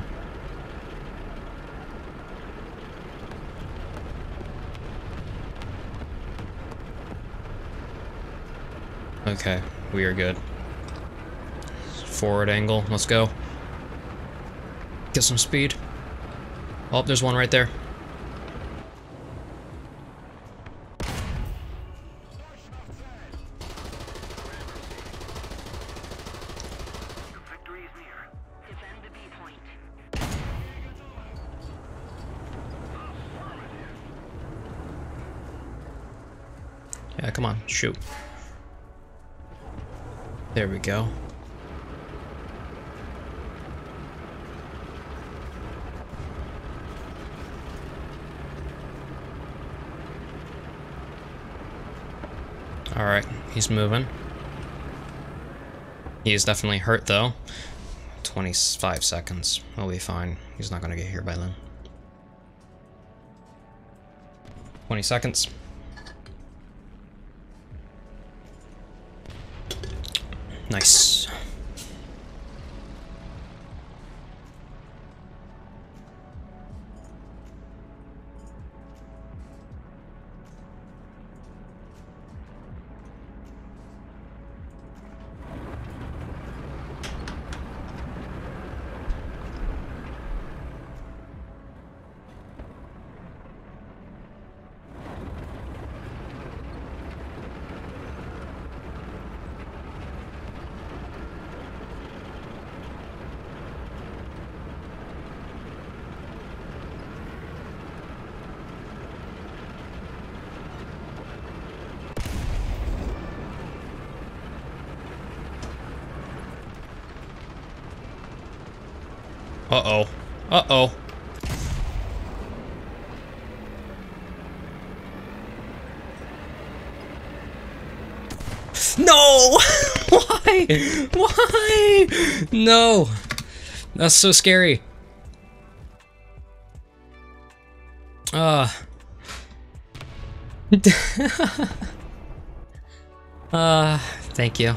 Okay, we are good. Forward angle, let's go. Get some speed. Oh, there's one right there. Victory is near. Defend the B point. Yeah, come on, shoot. There we go. Alright, he's moving. He is definitely hurt though. twenty-five seconds. He'll be fine. He's not gonna get here by then. twenty seconds. Nice. Uh-oh. Uh-oh. No! Why? Why? No. That's so scary. Uh. uh, thank you.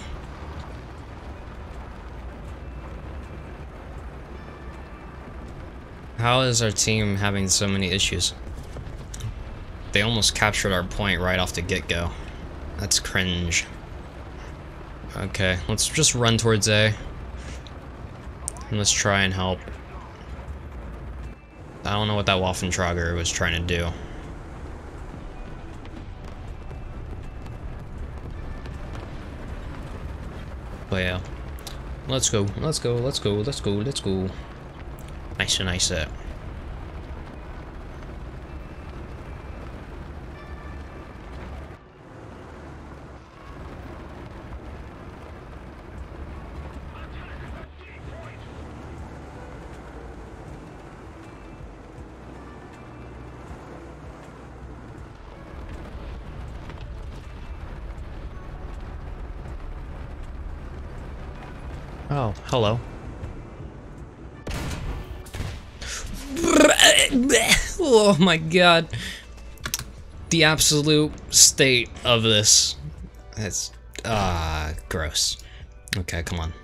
How is our team having so many issues? They almost captured our point right off the get-go. That's cringe. Okay, let's just run towards A. And let's try and help. I don't know what that Waffentrager was trying to do. But yeah. Let's go, let's go, let's go, let's go, let's go. Nice and nice there. Oh, hello. Oh my god. The absolute state of this. It's, ah, uh, gross. Okay, come on.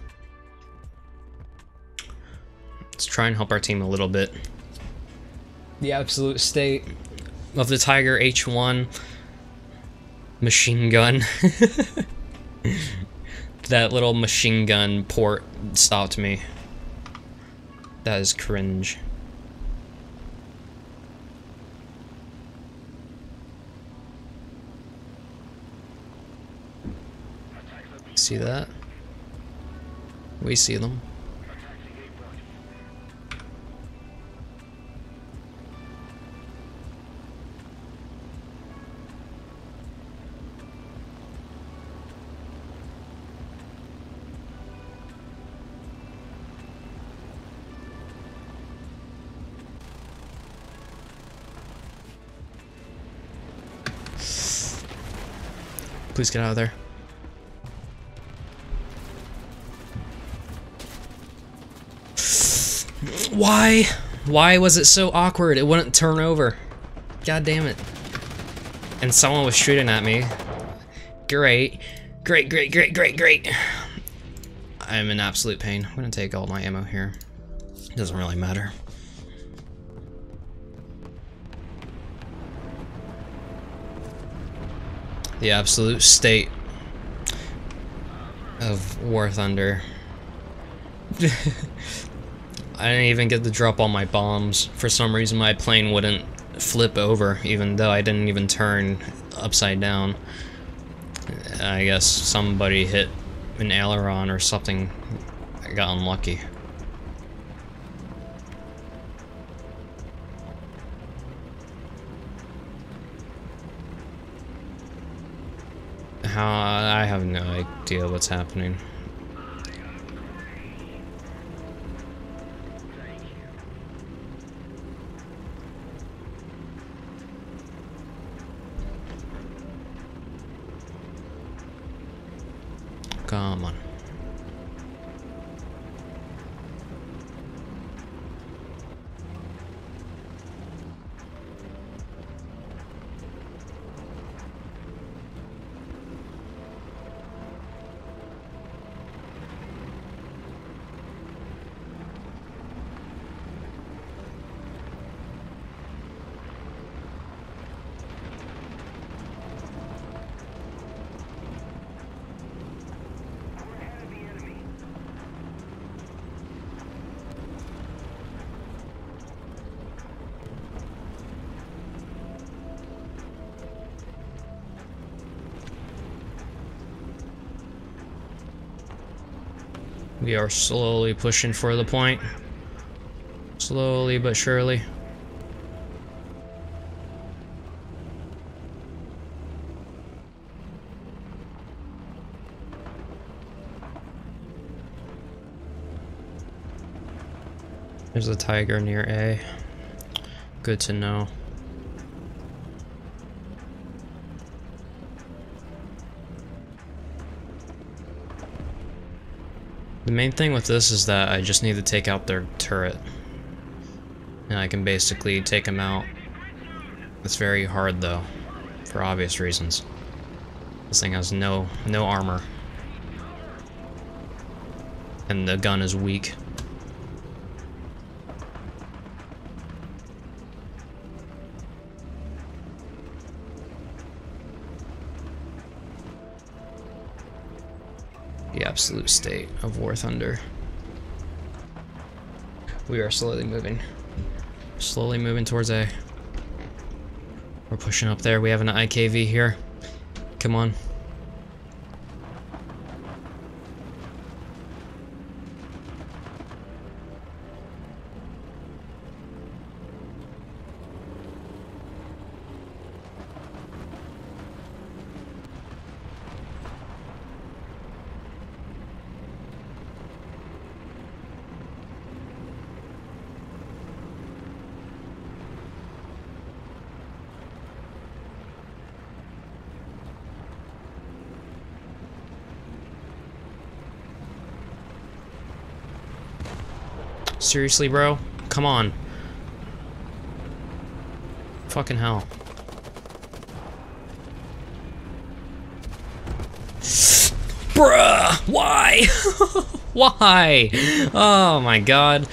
Let's try and help our team a little bit. The absolute state of the Tiger H one machine gun. That little machine gun port stopped me. That is cringe. See that? We see them. Please get out of there. Why? Why was it so awkward? It wouldn't turn over. God damn it. And someone was shooting at me. Great. Great, great, great, great, great. I'm in absolute pain. I'm gonna take all my ammo here. It doesn't really matter. The absolute state of War Thunder. I didn't even get to drop all my bombs. For some reason my plane wouldn't flip over, even though I didn't even turn upside down. I guess somebody hit an aileron or something. I got unlucky. How? I have no idea what's happening. Come on. We are slowly pushing for the point. Slowly but surely. There's a Tiger near A. Good to know. The main thing with this is that I just need to take out their turret. And I can basically take them out. It's very hard though, for obvious reasons. This thing has no, no armor. And the gun is weak. The absolute state of War Thunder. We are slowly moving. Slowly moving towards A. We're pushing up there. We have an I K V here. Come on. Seriously, bro? Come on. Fucking hell. Bruh! Why? Why? Oh my god.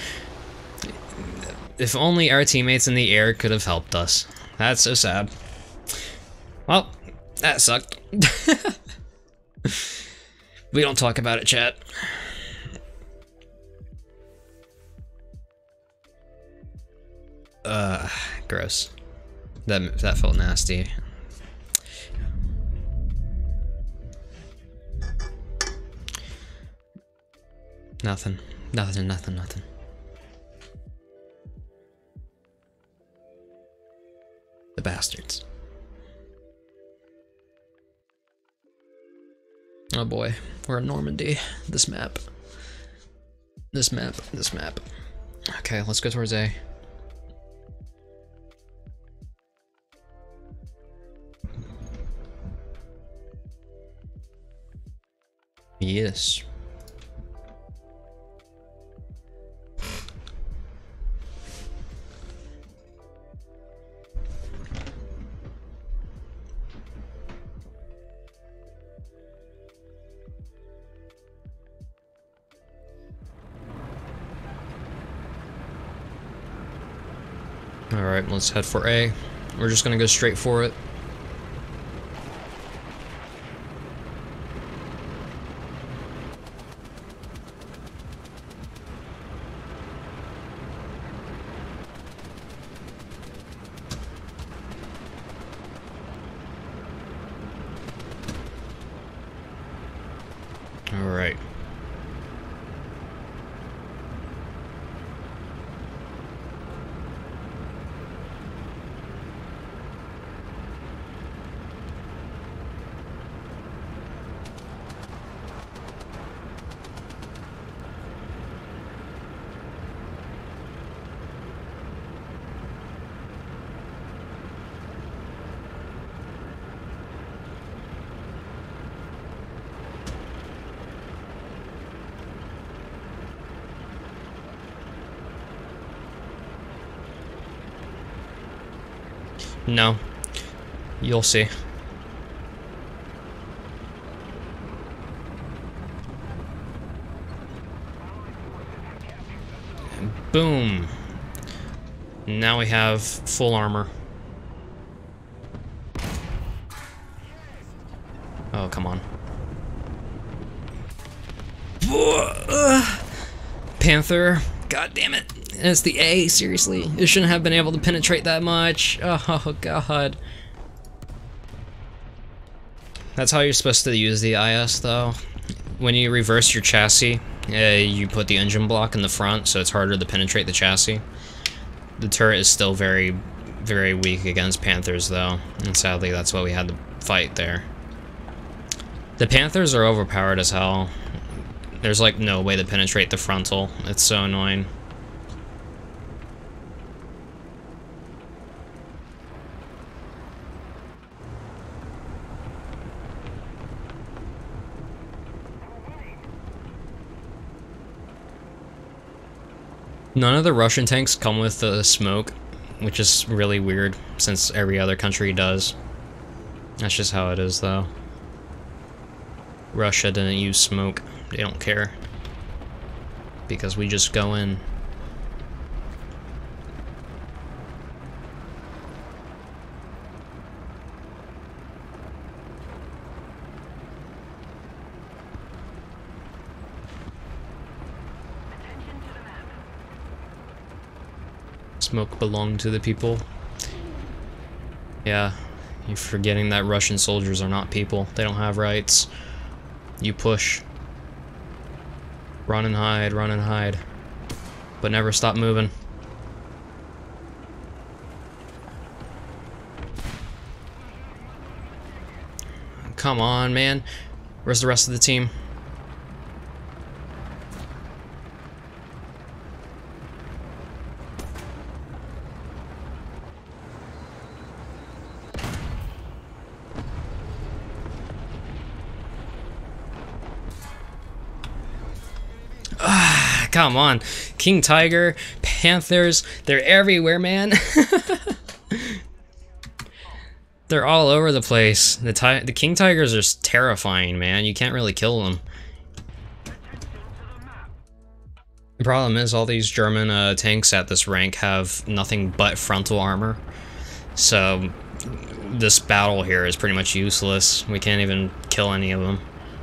If only our teammates in the air could have helped us. That's so sad. Well, that sucked. We don't talk about it, chat. Uh, gross. That that felt nasty. Nothing. Nothing, nothing, nothing. The bastards. Oh boy, we're in Normandy. This map. This map, this map. Okay, let's go towards A. Yes. Alright, let's head for A. We're just gonna go straight for it. Alright. No. You'll see. Boom. Now we have full armor. Oh, come on. Panther. God damn it. And it's the A, seriously. It shouldn't have been able to penetrate that much. Oh, God. That's how you're supposed to use the I S, though. When you reverse your chassis, uh, you put the engine block in the front, so it's harder to penetrate the chassis. The turret is still very, very weak against Panthers, though. And sadly, that's what we had to fight there. The Panthers are overpowered as hell. There's, like, no way to penetrate the frontal. It's so annoying. None of the Russian tanks come with the smoke, which is really weird, since every other country does. That's just how it is, though. Russia didn't use smoke. They don't care. Because we just go in. Smoke belonged to the people. Yeah, you're forgetting that Russian soldiers are not people. They don't have rights. You push. Run and hide, run and hide. But never stop moving. Come on, man. Where's the rest of the team? Come on. King Tiger, Panthers, they're everywhere, man. They're all over the place. The, ti the King Tigers are terrifying, man. You can't really kill them. The problem is all these German uh, tanks at this rank have nothing but frontal armor. So this battle here is pretty much useless. We can't even kill any of them.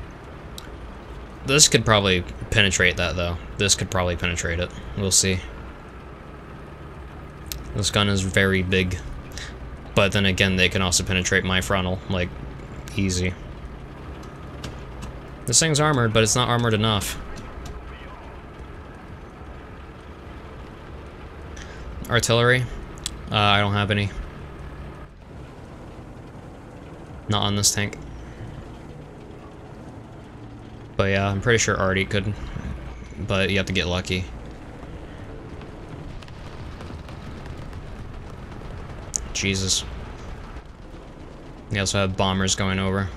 This could probably penetrate that, though. This could probably penetrate it. We'll see. This gun is very big. But then again, they can also penetrate my frontal, like, easy. This thing's armored, but it's not armored enough. Artillery? Uh, I don't have any. Not on this tank. But yeah, I'm pretty sure Artie could. But you have to get lucky. Jesus. We also have bombers going over.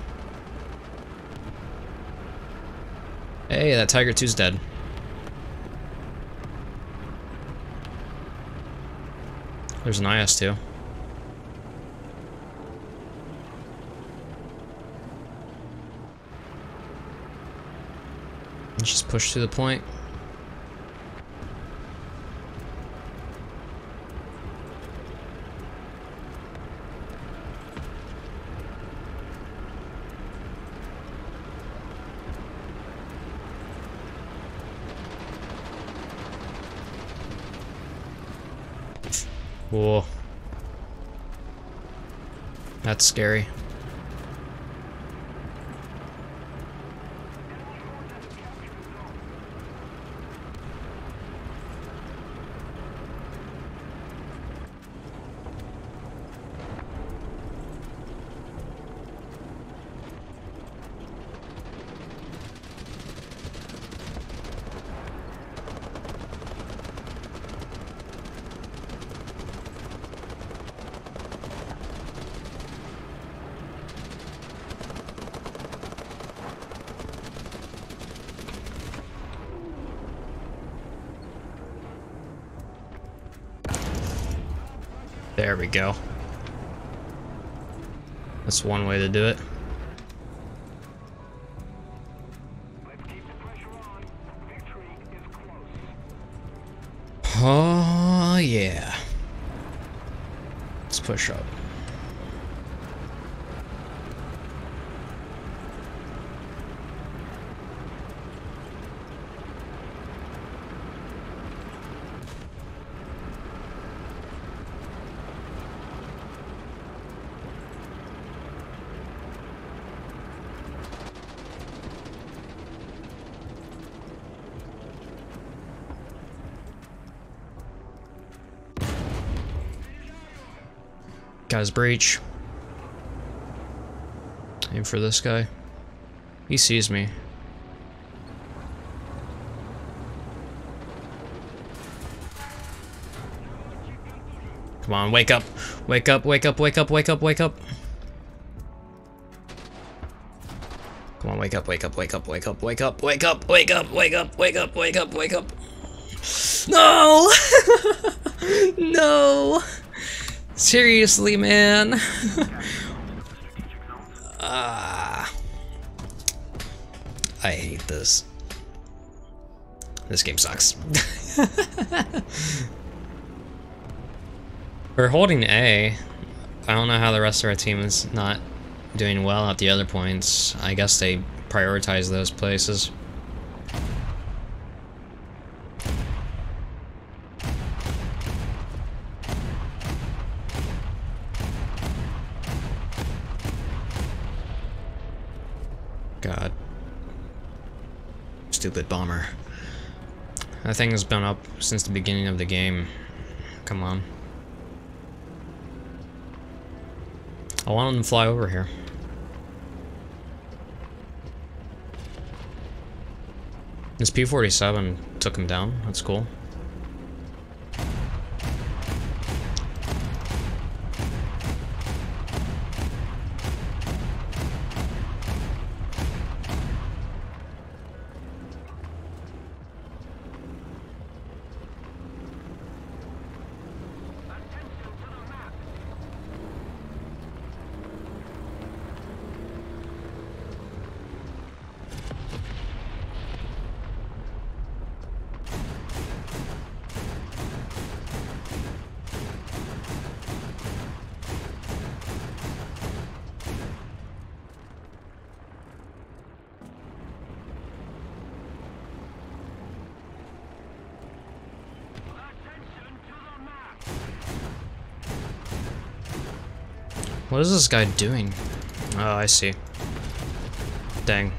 Hey, that Tiger two's dead. There's an I S two. Let's just push to the point. Whoa. That's scary. There we go. That's one way to do it. Let's keep the pressure on. Victory is close. Oh, yeah. Let's push up. Guy's breach. Aim for this guy. He sees me. Come on, wake up. Wake up, wake up, wake up, wake up, wake up. Come on, wake up, wake up, wake up, wake up, wake up, wake up, wake up, wake up, wake up, wake up, wake up. No! No! Seriously, man. Ah, I hate this. This game sucks. We're holding A. I don't know how the rest of our team is not doing well at the other points. I guess they prioritize those places. God. Stupid bomber. That thing has been up since the beginning of the game. Come on. I want him to fly over here. This P forty-seven took him down. That's cool. What is this guy doing? Oh, I see. Dang.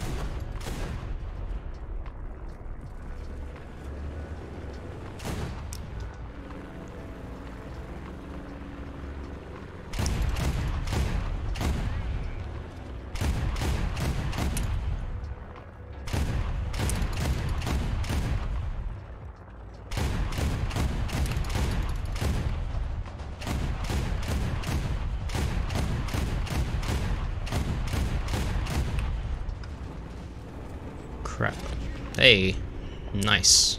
Crap. Hey, nice.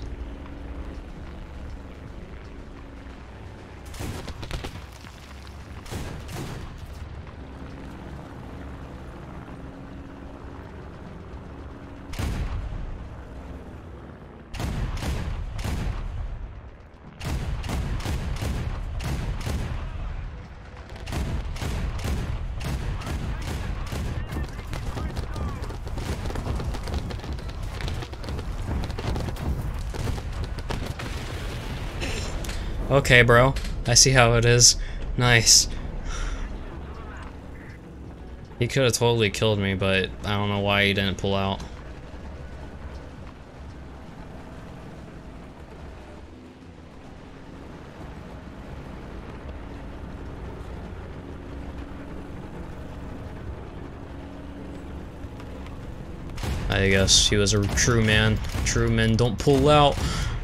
Okay, bro. I see how it is. Nice. He could have totally killed me, but I don't know why he didn't pull out. I guess he was a true man. True men don't pull out.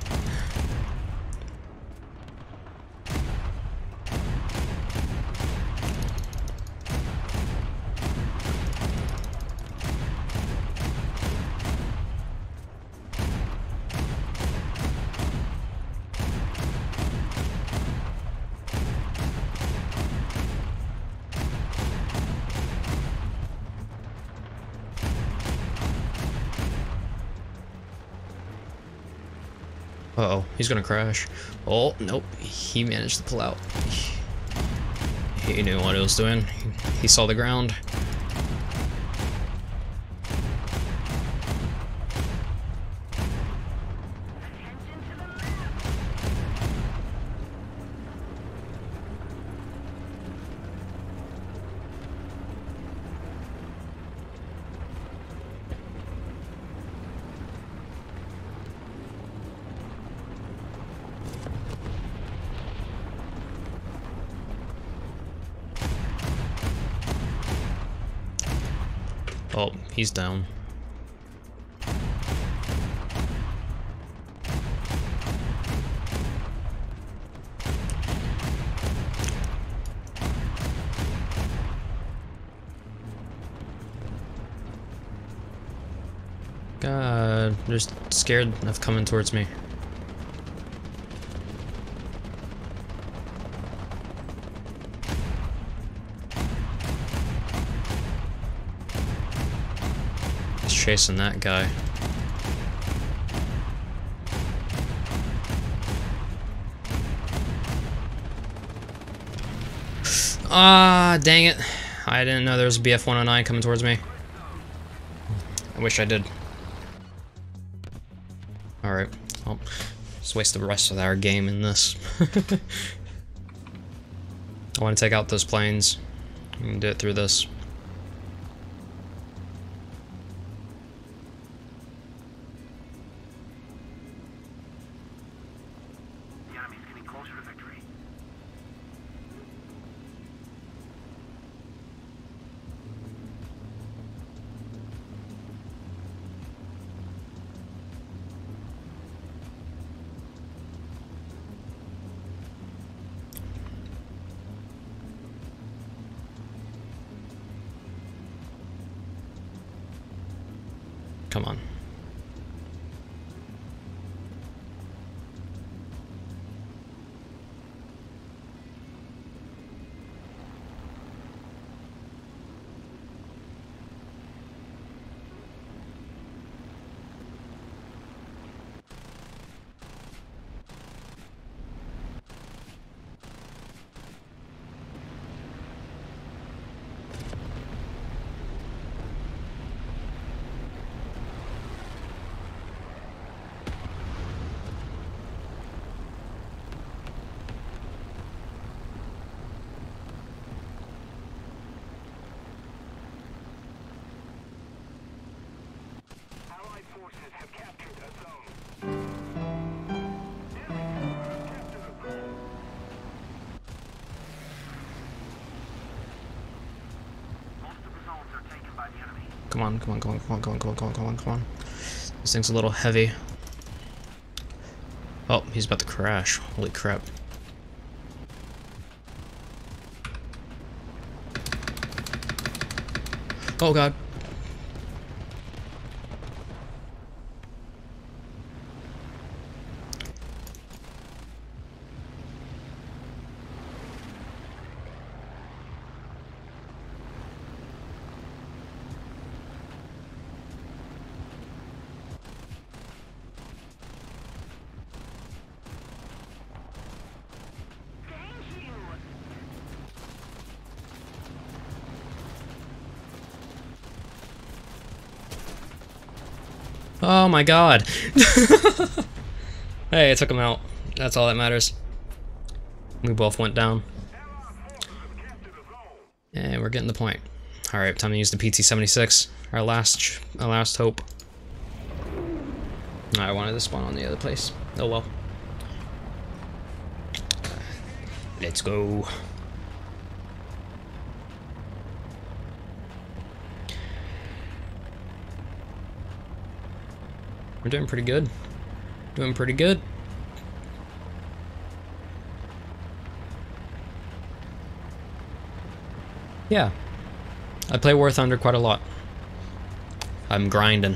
Uh-oh, he's gonna crash. Oh, nope, he managed to pull out. He knew what he was doing. He saw the ground. Oh, he's down. God, they're scared of coming towards me. Chasing that guy. Ah, dang it. I didn't know there was a B F one oh nine coming towards me. I wish I did. Alright, well, let's waste the rest of our game in this. I want to take out those planes. We can do it through this. Come on. Come on, come on, come on, come on, come on, come on, come on, come on, come on. This thing's a little heavy. Oh, he's about to crash. Holy crap. Oh god. Oh my god. Hey, I took him out. That's all that matters. We both went down. And we're getting the point. Alright, time to use the P T seventy-six. Our last our last hope. I wanted to spawn on the other place. Oh well. Let's go. We're doing pretty good. Doing pretty good. Yeah. I play War Thunder quite a lot. I'm grinding.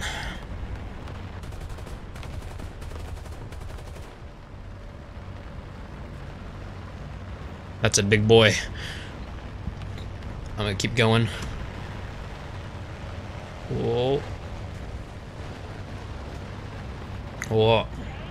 That's a big boy. I'm gonna keep going. Whoa. Whoa.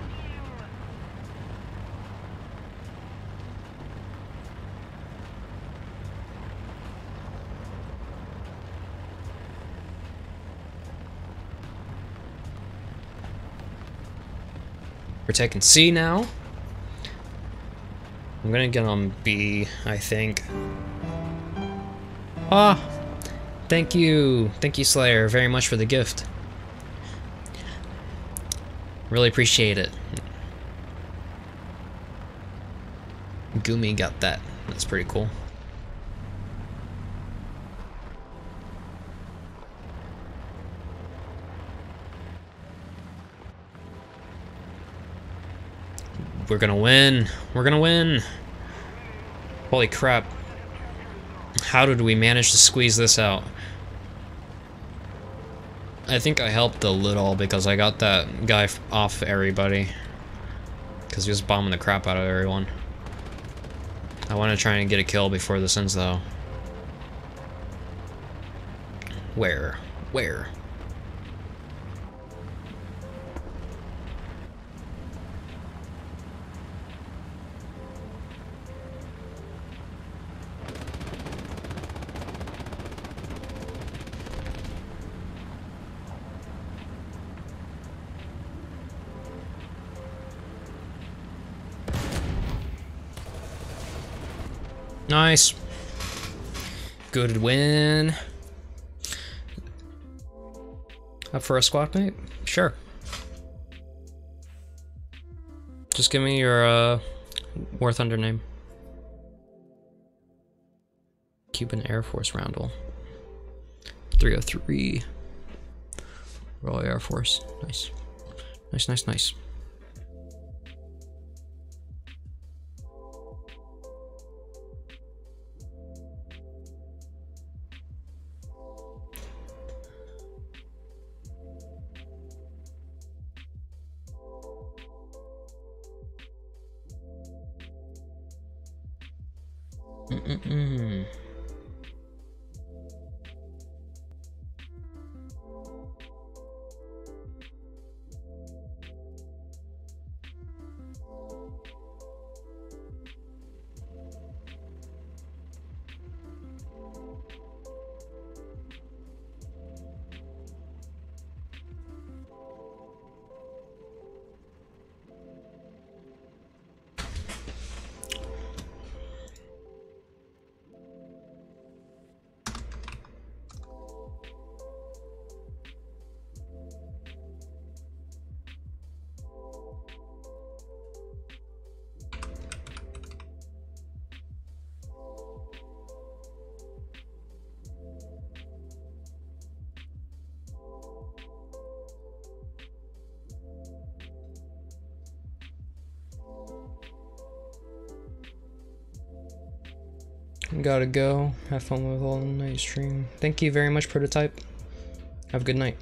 We're taking C now. I'm gonna get on B, I think. Ah! Thank you. Thank you, Slayer, very much for the gift. Really appreciate it. Gumi got that. That's pretty cool. We're gonna win. We're gonna win. Holy crap. How did we manage to squeeze this out? I think I helped a little because I got that guy off everybody. Because he was bombing the crap out of everyone. I want to try and get a kill before this ends though. Where? Where? Nice. Good win. Up for a squad mate? Sure. Just give me your uh, War Thunder name. Cuban Air Force Roundel. three oh three. Royal Air Force. Nice. Nice, nice, nice. Mm-mm-mm. Gotta go. Have fun with all night stream. Thank you very much, Prototype. Have a good night.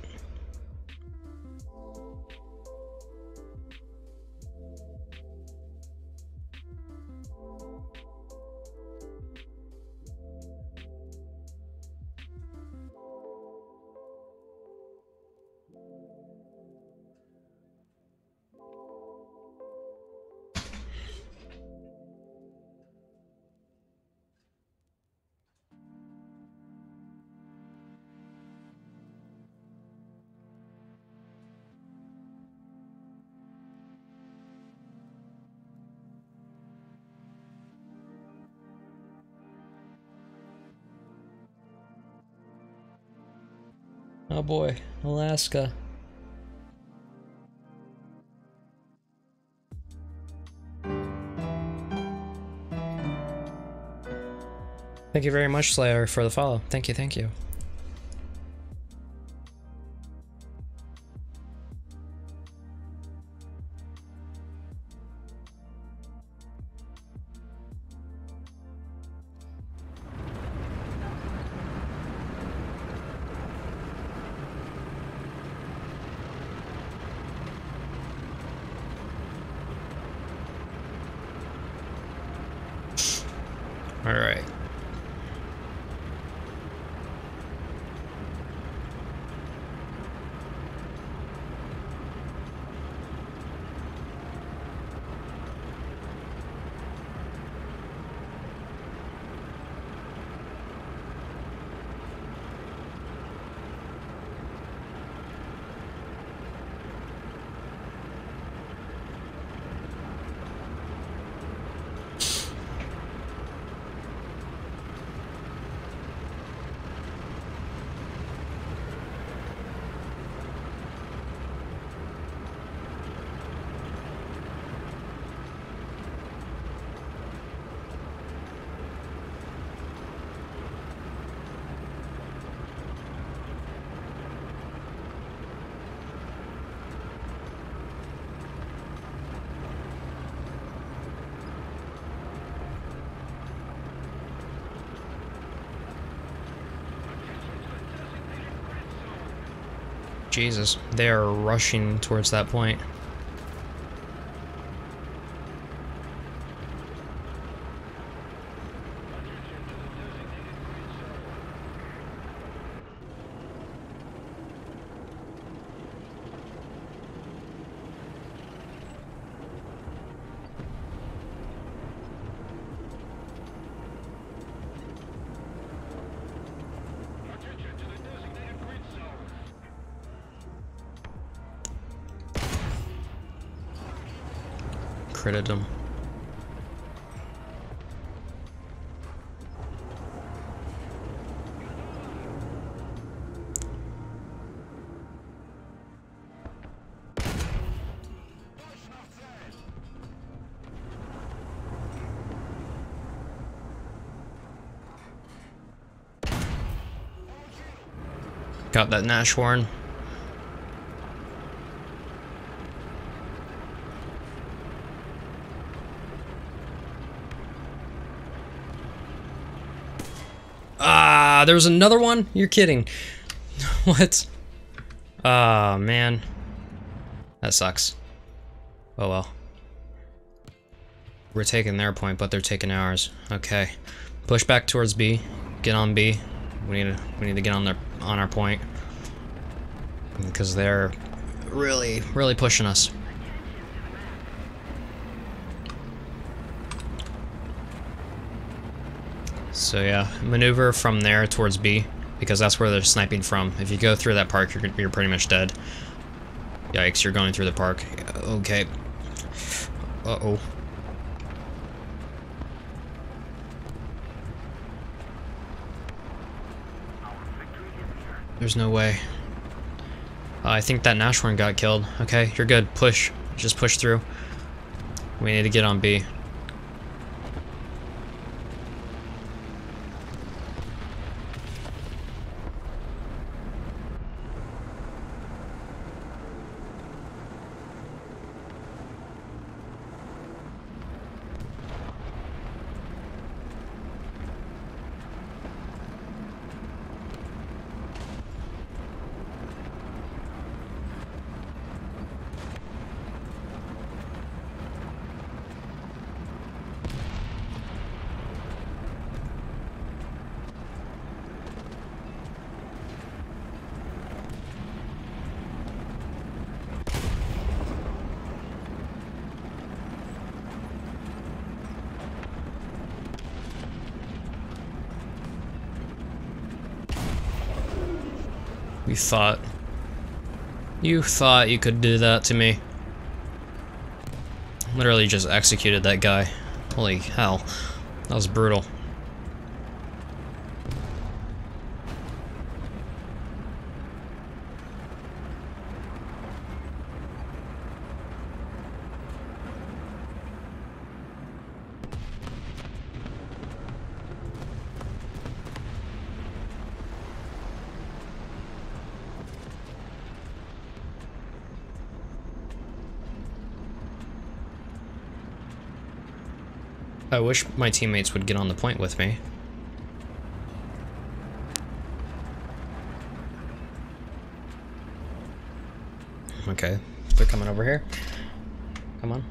Oh boy, Alaska. Thank you very much, Slayer, for the follow. Thank you, thank you. All right. Jesus, they are rushing towards that point. Critted him. Got that Nashorn. Ah, there was another one? You're kidding. What? Ah, man. That sucks. Oh well. We're taking their point, but they're taking ours. Okay. Push back towards B. Get on B. We need to we need to get on their on our point. Because they're really, really pushing us. So yeah, maneuver from there towards B, because that's where they're sniping from. If you go through that park, you're, you're pretty much dead. Yikes, you're going through the park. Okay. Uh-oh. There's no way. Uh, I think that Nashorn got killed. Okay, you're good. Push. Just push through. We need to get on B. You thought... You thought you could do that to me. Literally just executed that guy. Holy hell. That was brutal. I wish my teammates would get on the point with me. Okay, they're coming over here. Come on.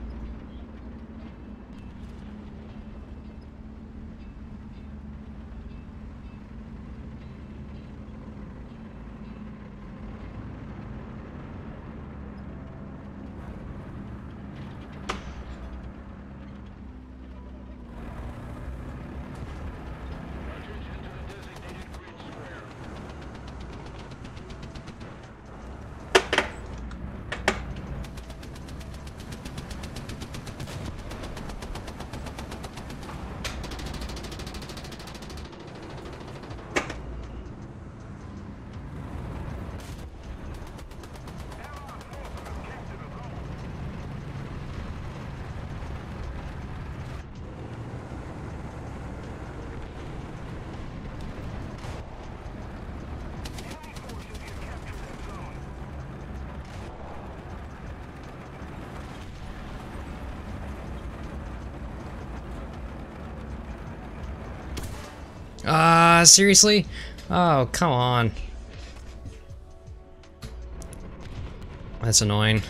Ah, uh, seriously? Oh, come on. That's annoying.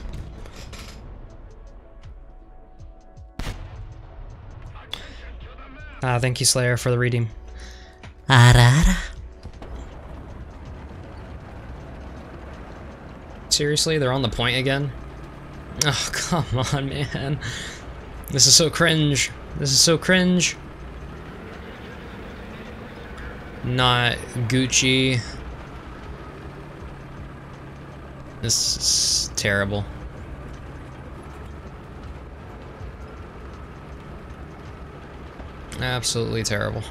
Ah, thank you, Slayer, for the reading. Arara. Seriously? They're on the point again? Oh, come on, man. This is so cringe. This is so cringe. Not Gucci. This is terrible. Absolutely terrible.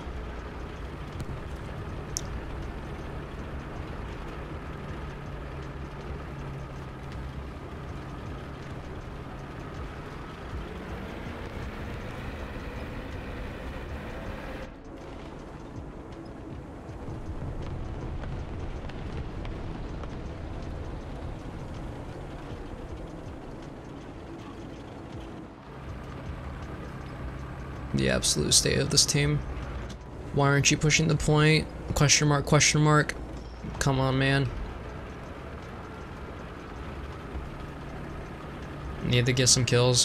The absolute state of this team. Why aren't you pushing the point? Question mark, question mark. Come on, man. Need to get some kills.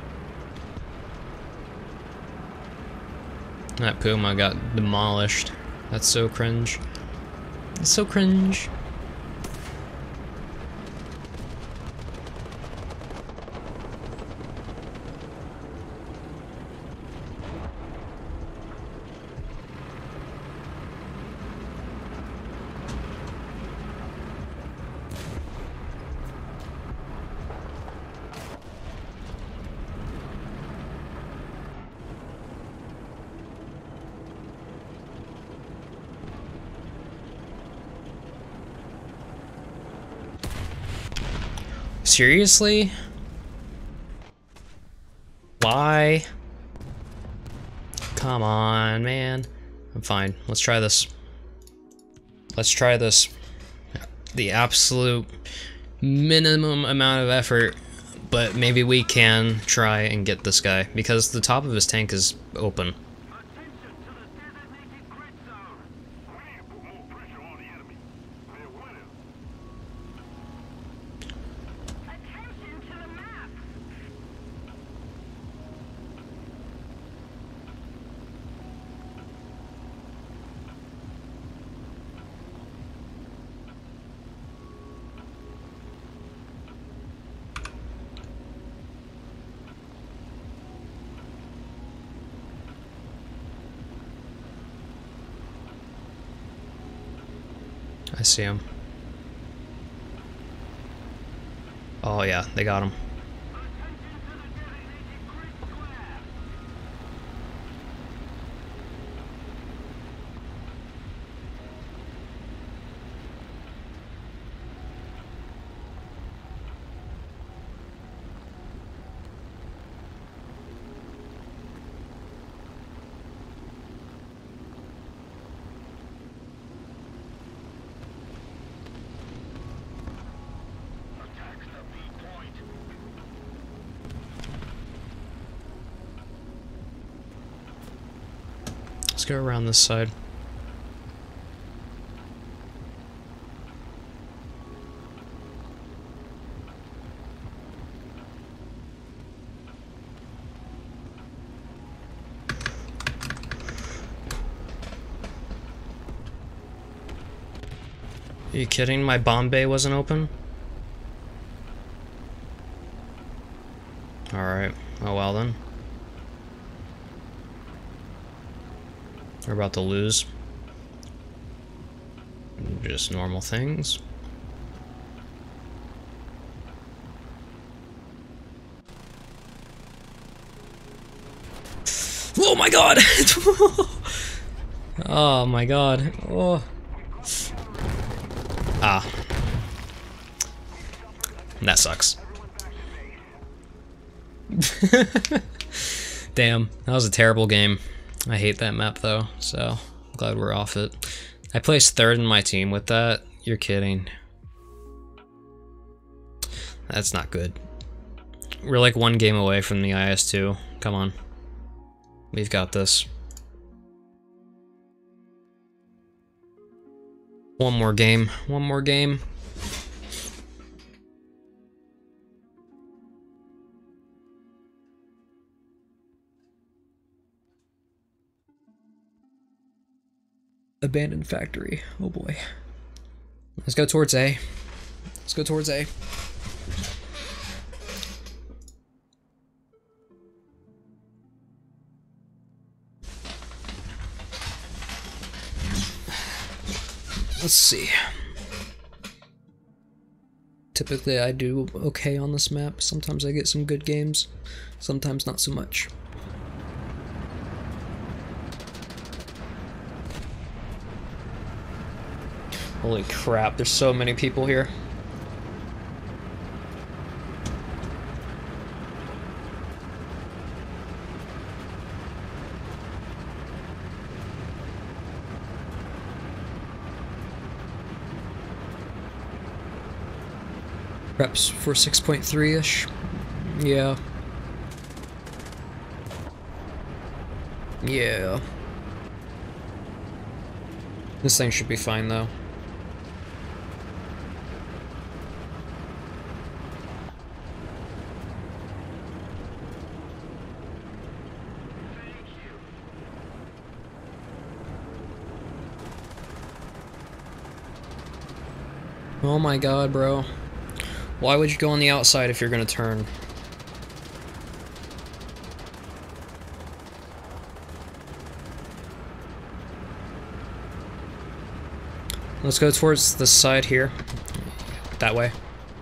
That Puma got demolished. That's so cringe. It's so cringe. Seriously? Why? Come on, man. I'm fine. Let's try this. Let's try this. The absolute minimum amount of effort, but maybe we can try and get this guy because the top of his tank is open. I see him. Oh yeah, they got him. Let's go around this side. Are you kidding? My bomb bay wasn't open? Alright. Oh well then. We're about to lose. Just normal things. Oh my god! Oh my god. Oh. Ah. That sucks. Damn, that was a terrible game. I hate that map though, so I'm glad we're off it. I placed third in my team with that. You're kidding. That's not good. We're like one game away from the I S two. Come on. We've got this. One more game. One more game. Abandoned factory. Oh boy. Let's go towards A. Let's go towards A. Let's see. Typically I do okay on this map. Sometimes I get some good games. Sometimes not so much. Holy crap, there's so many people here. Perhaps for six point three-ish. Yeah. Yeah. This thing should be fine though. Oh my god, bro. Why would you go on the outside if you're gonna turn? Let's go towards the side here. That way.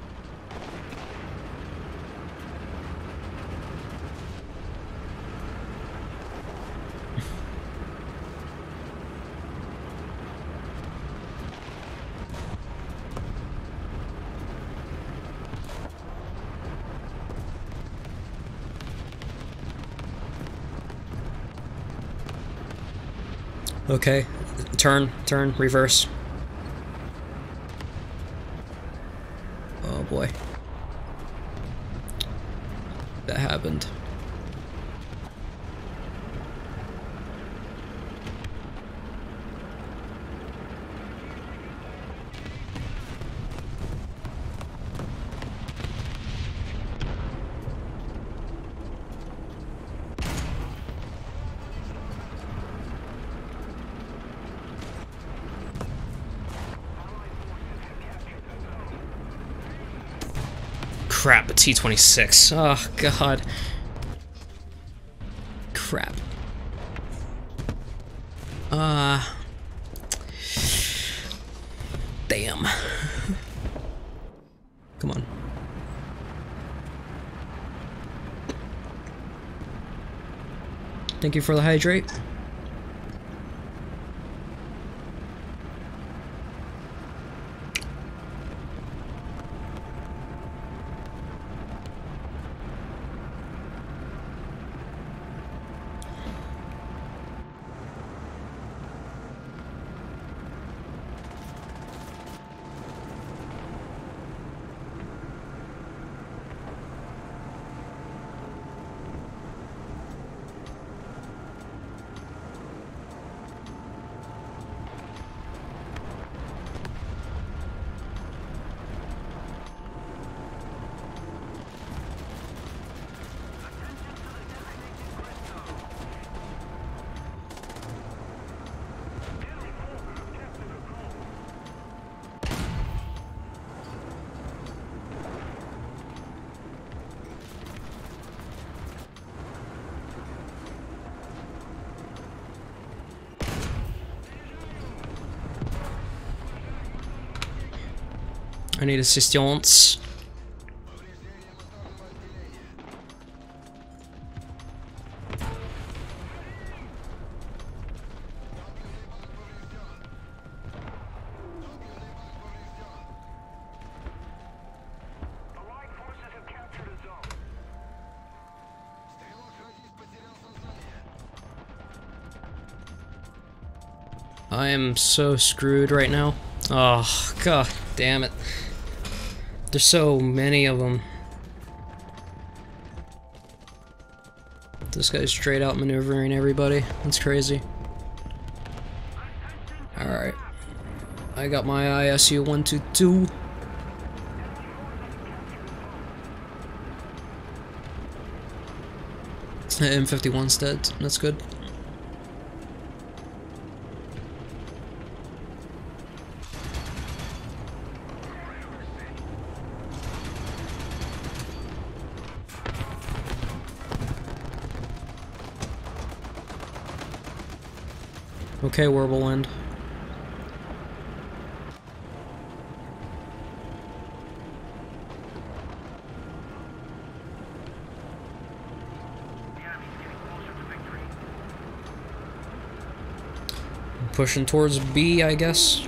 Okay, turn, turn, reverse. Oh boy. That happened. Crap, a T twenty-six. Oh, God. Crap. Uh... Damn. Come on. Thank you for the hydrate. I need assistance. Allied forces have captured a zone. I am so screwed right now. Oh, god damn it. There's so many of them. This guy's straight out maneuvering everybody. That's crazy. Alright. I got my I S U one two two. M fifty-one's dead. That's good. Okay, Whirlwind. Pushing towards B, I guess.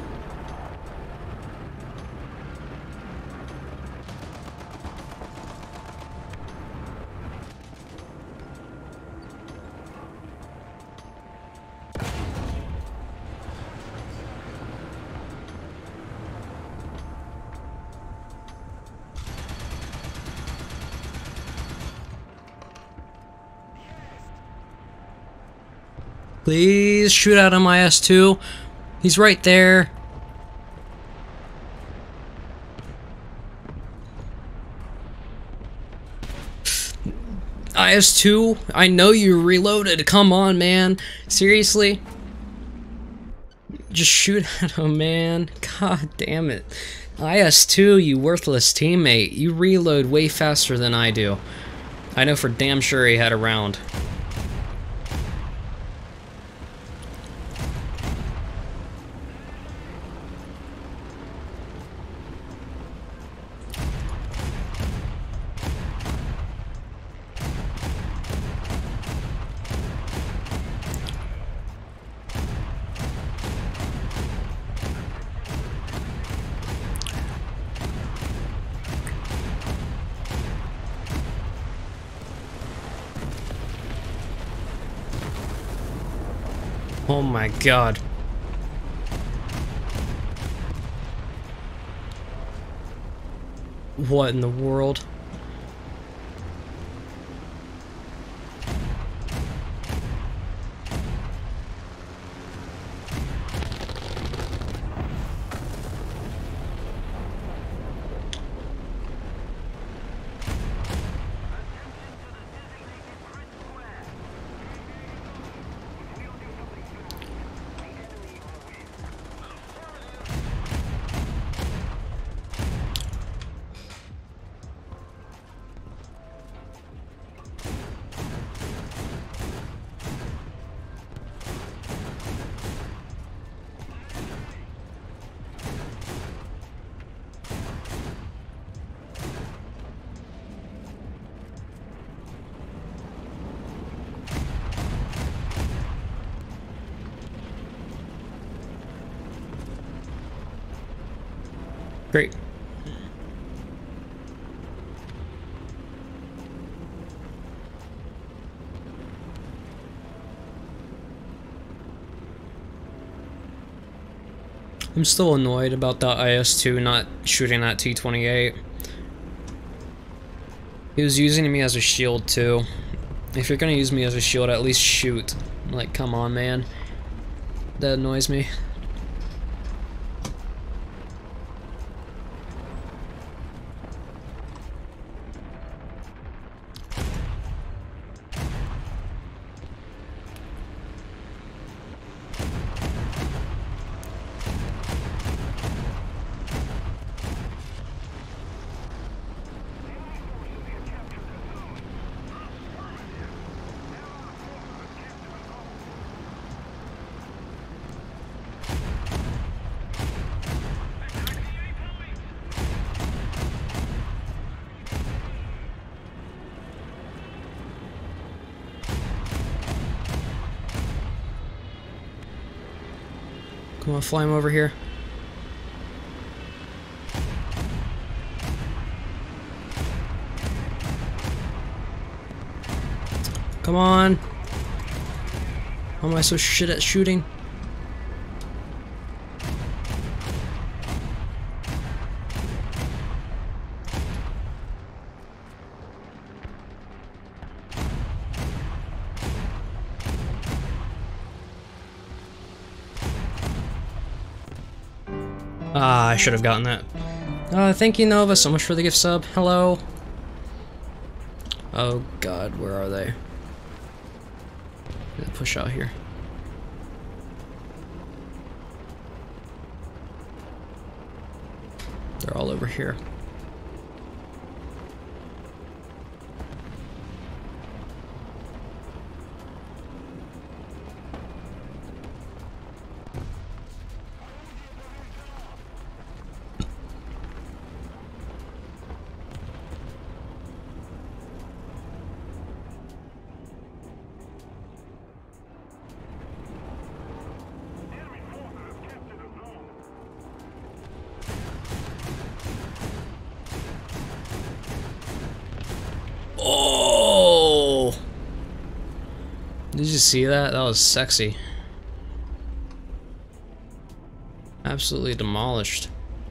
Please shoot at him, I S two. He's right there. I S two, I know you reloaded. Come on, man. Seriously? Just shoot at him, man. God damn it. I S two, you worthless teammate. You reload way faster than I do. I know for damn sure he had a round. Oh my god. What in the world? Great. I'm still annoyed about the I S two not shooting that T twenty-eight. He was using me as a shield too. If you're gonna use me as a shield, at least shoot. Like, come on, man. That annoys me. Come on, fly him over here. Come on. How am I so shit at shooting? Ah, I should have gotten that. Uh, thank you, Nova, so much for the gift sub. Hello. Oh god, where are they? Gonna push out here. They're all over here. Oh! Did you see that? That was sexy. Absolutely demolished.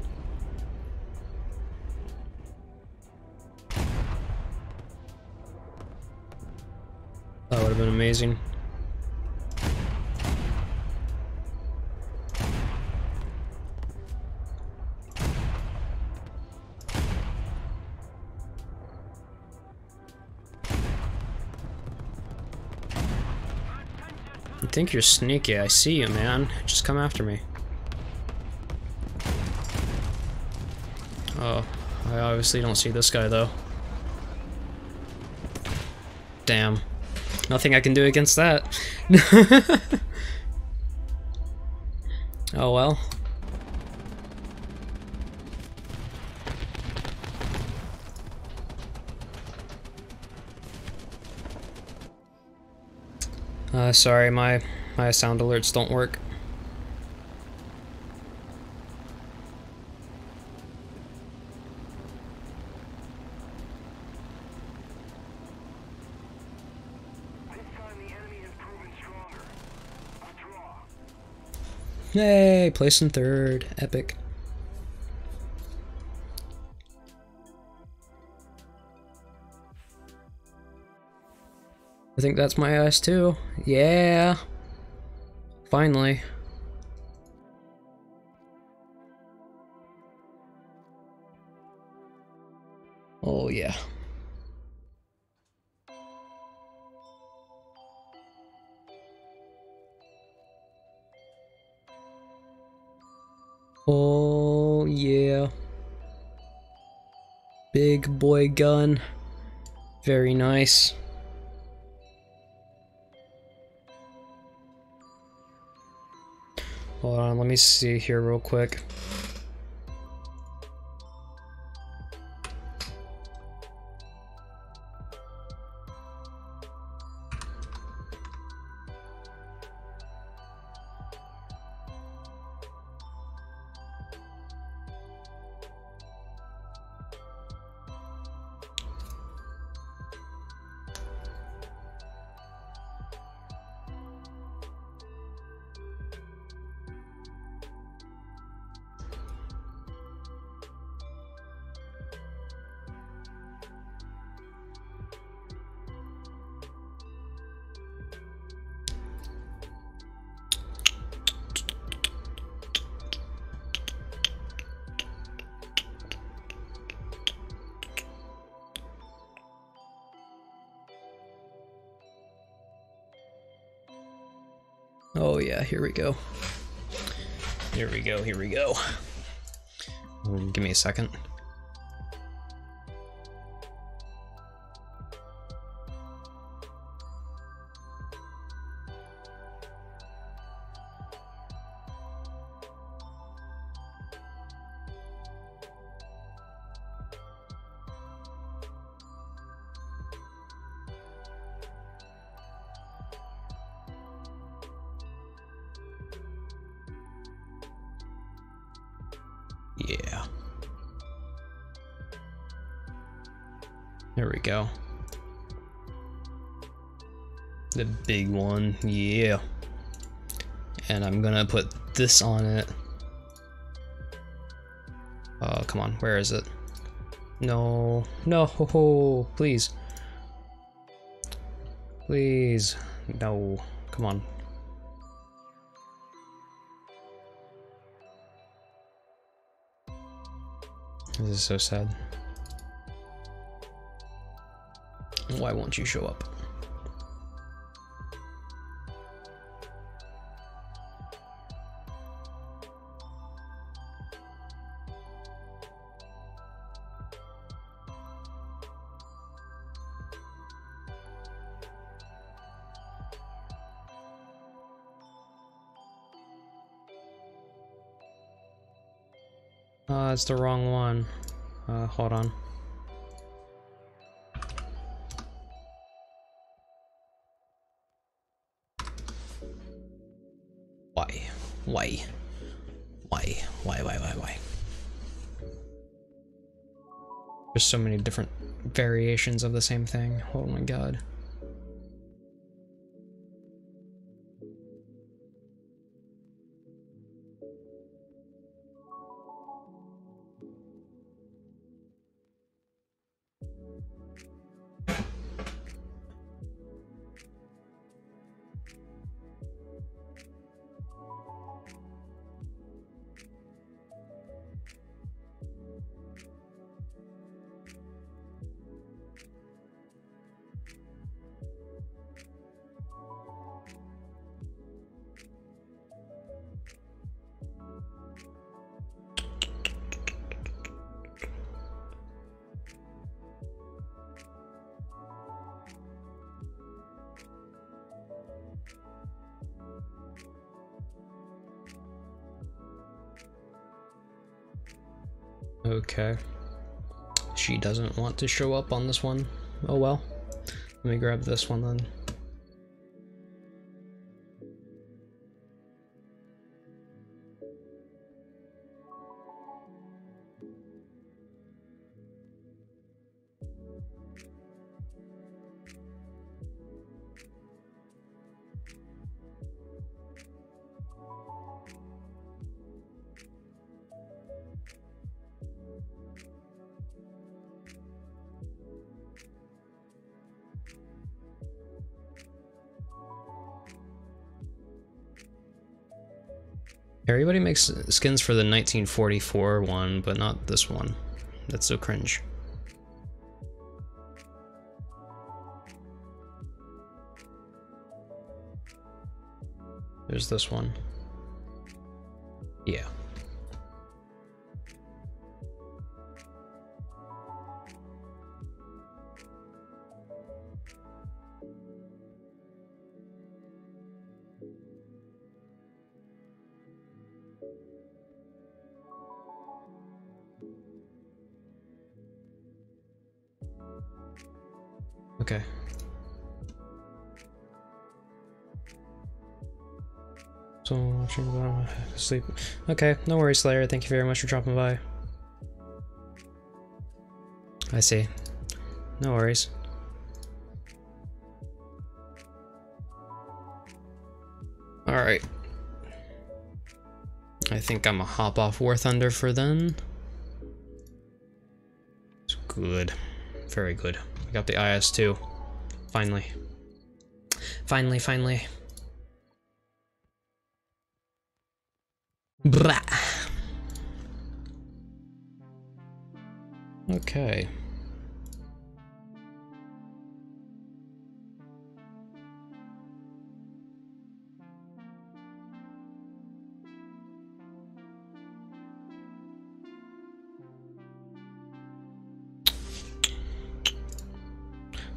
That would have been amazing. I think you're sneaky. I see you, man. Just come after me. Oh, I obviously don't see this guy, though. Damn. Nothing I can do against that. Oh well. Uh, sorry, my, my sound alerts don't work. This time the enemy has proven stronger. A draw. Yay, place in third. Epic. I think that's my ass too. Yeah. Finally. Oh yeah. Oh yeah. Big boy gun. Very nice. Hold on, let me see here real quick. Oh yeah, here we go. Here we go, here we go. Mm, give me a second. Yeah. There we go. The big one, yeah. And I'm gonna put this on it. Oh, come on, where is it? No, no, ho, ho, please. Please, no, come on. This is so sad. Why won't you show up? Uh, it's the wrong one. Uh, hold on. Why? Why? Why? Why, why, why, why? There's so many different variations of the same thing. Oh my god. Okay. She doesn't want to show up on this one. Oh well. Let me grab this one then. Everybody makes skins for the nineteen forty-four one, but not this one. That's so cringe. There's this one. Yeah. Okay. So watching about sleep. Okay, no worries, Slayer. Thank you very much for dropping by. I see. No worries. Alright. I think I'm a hop off War Thunder for then. It's good. Very good. We got the I S two. Finally. Finally, finally. Blah. Okay.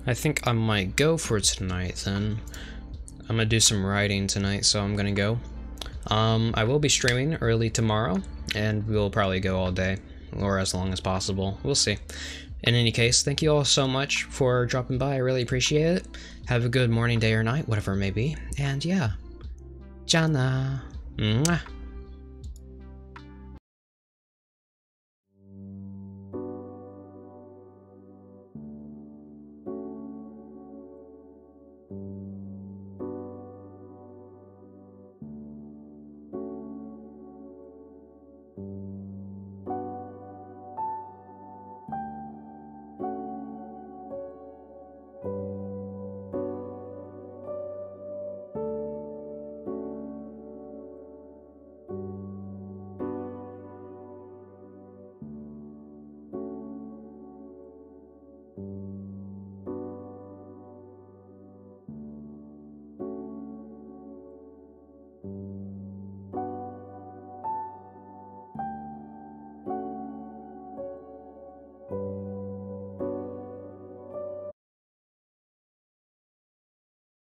I think I might go for tonight then. I'm gonna do some writing tonight, so I'm gonna go. Um, I will be streaming early tomorrow, and we'll probably go all day, or as long as possible. We'll see. In any case, thank you all so much for dropping by. I really appreciate it. Have a good morning, day, or night, whatever it may be. And yeah, Jana. Mwah.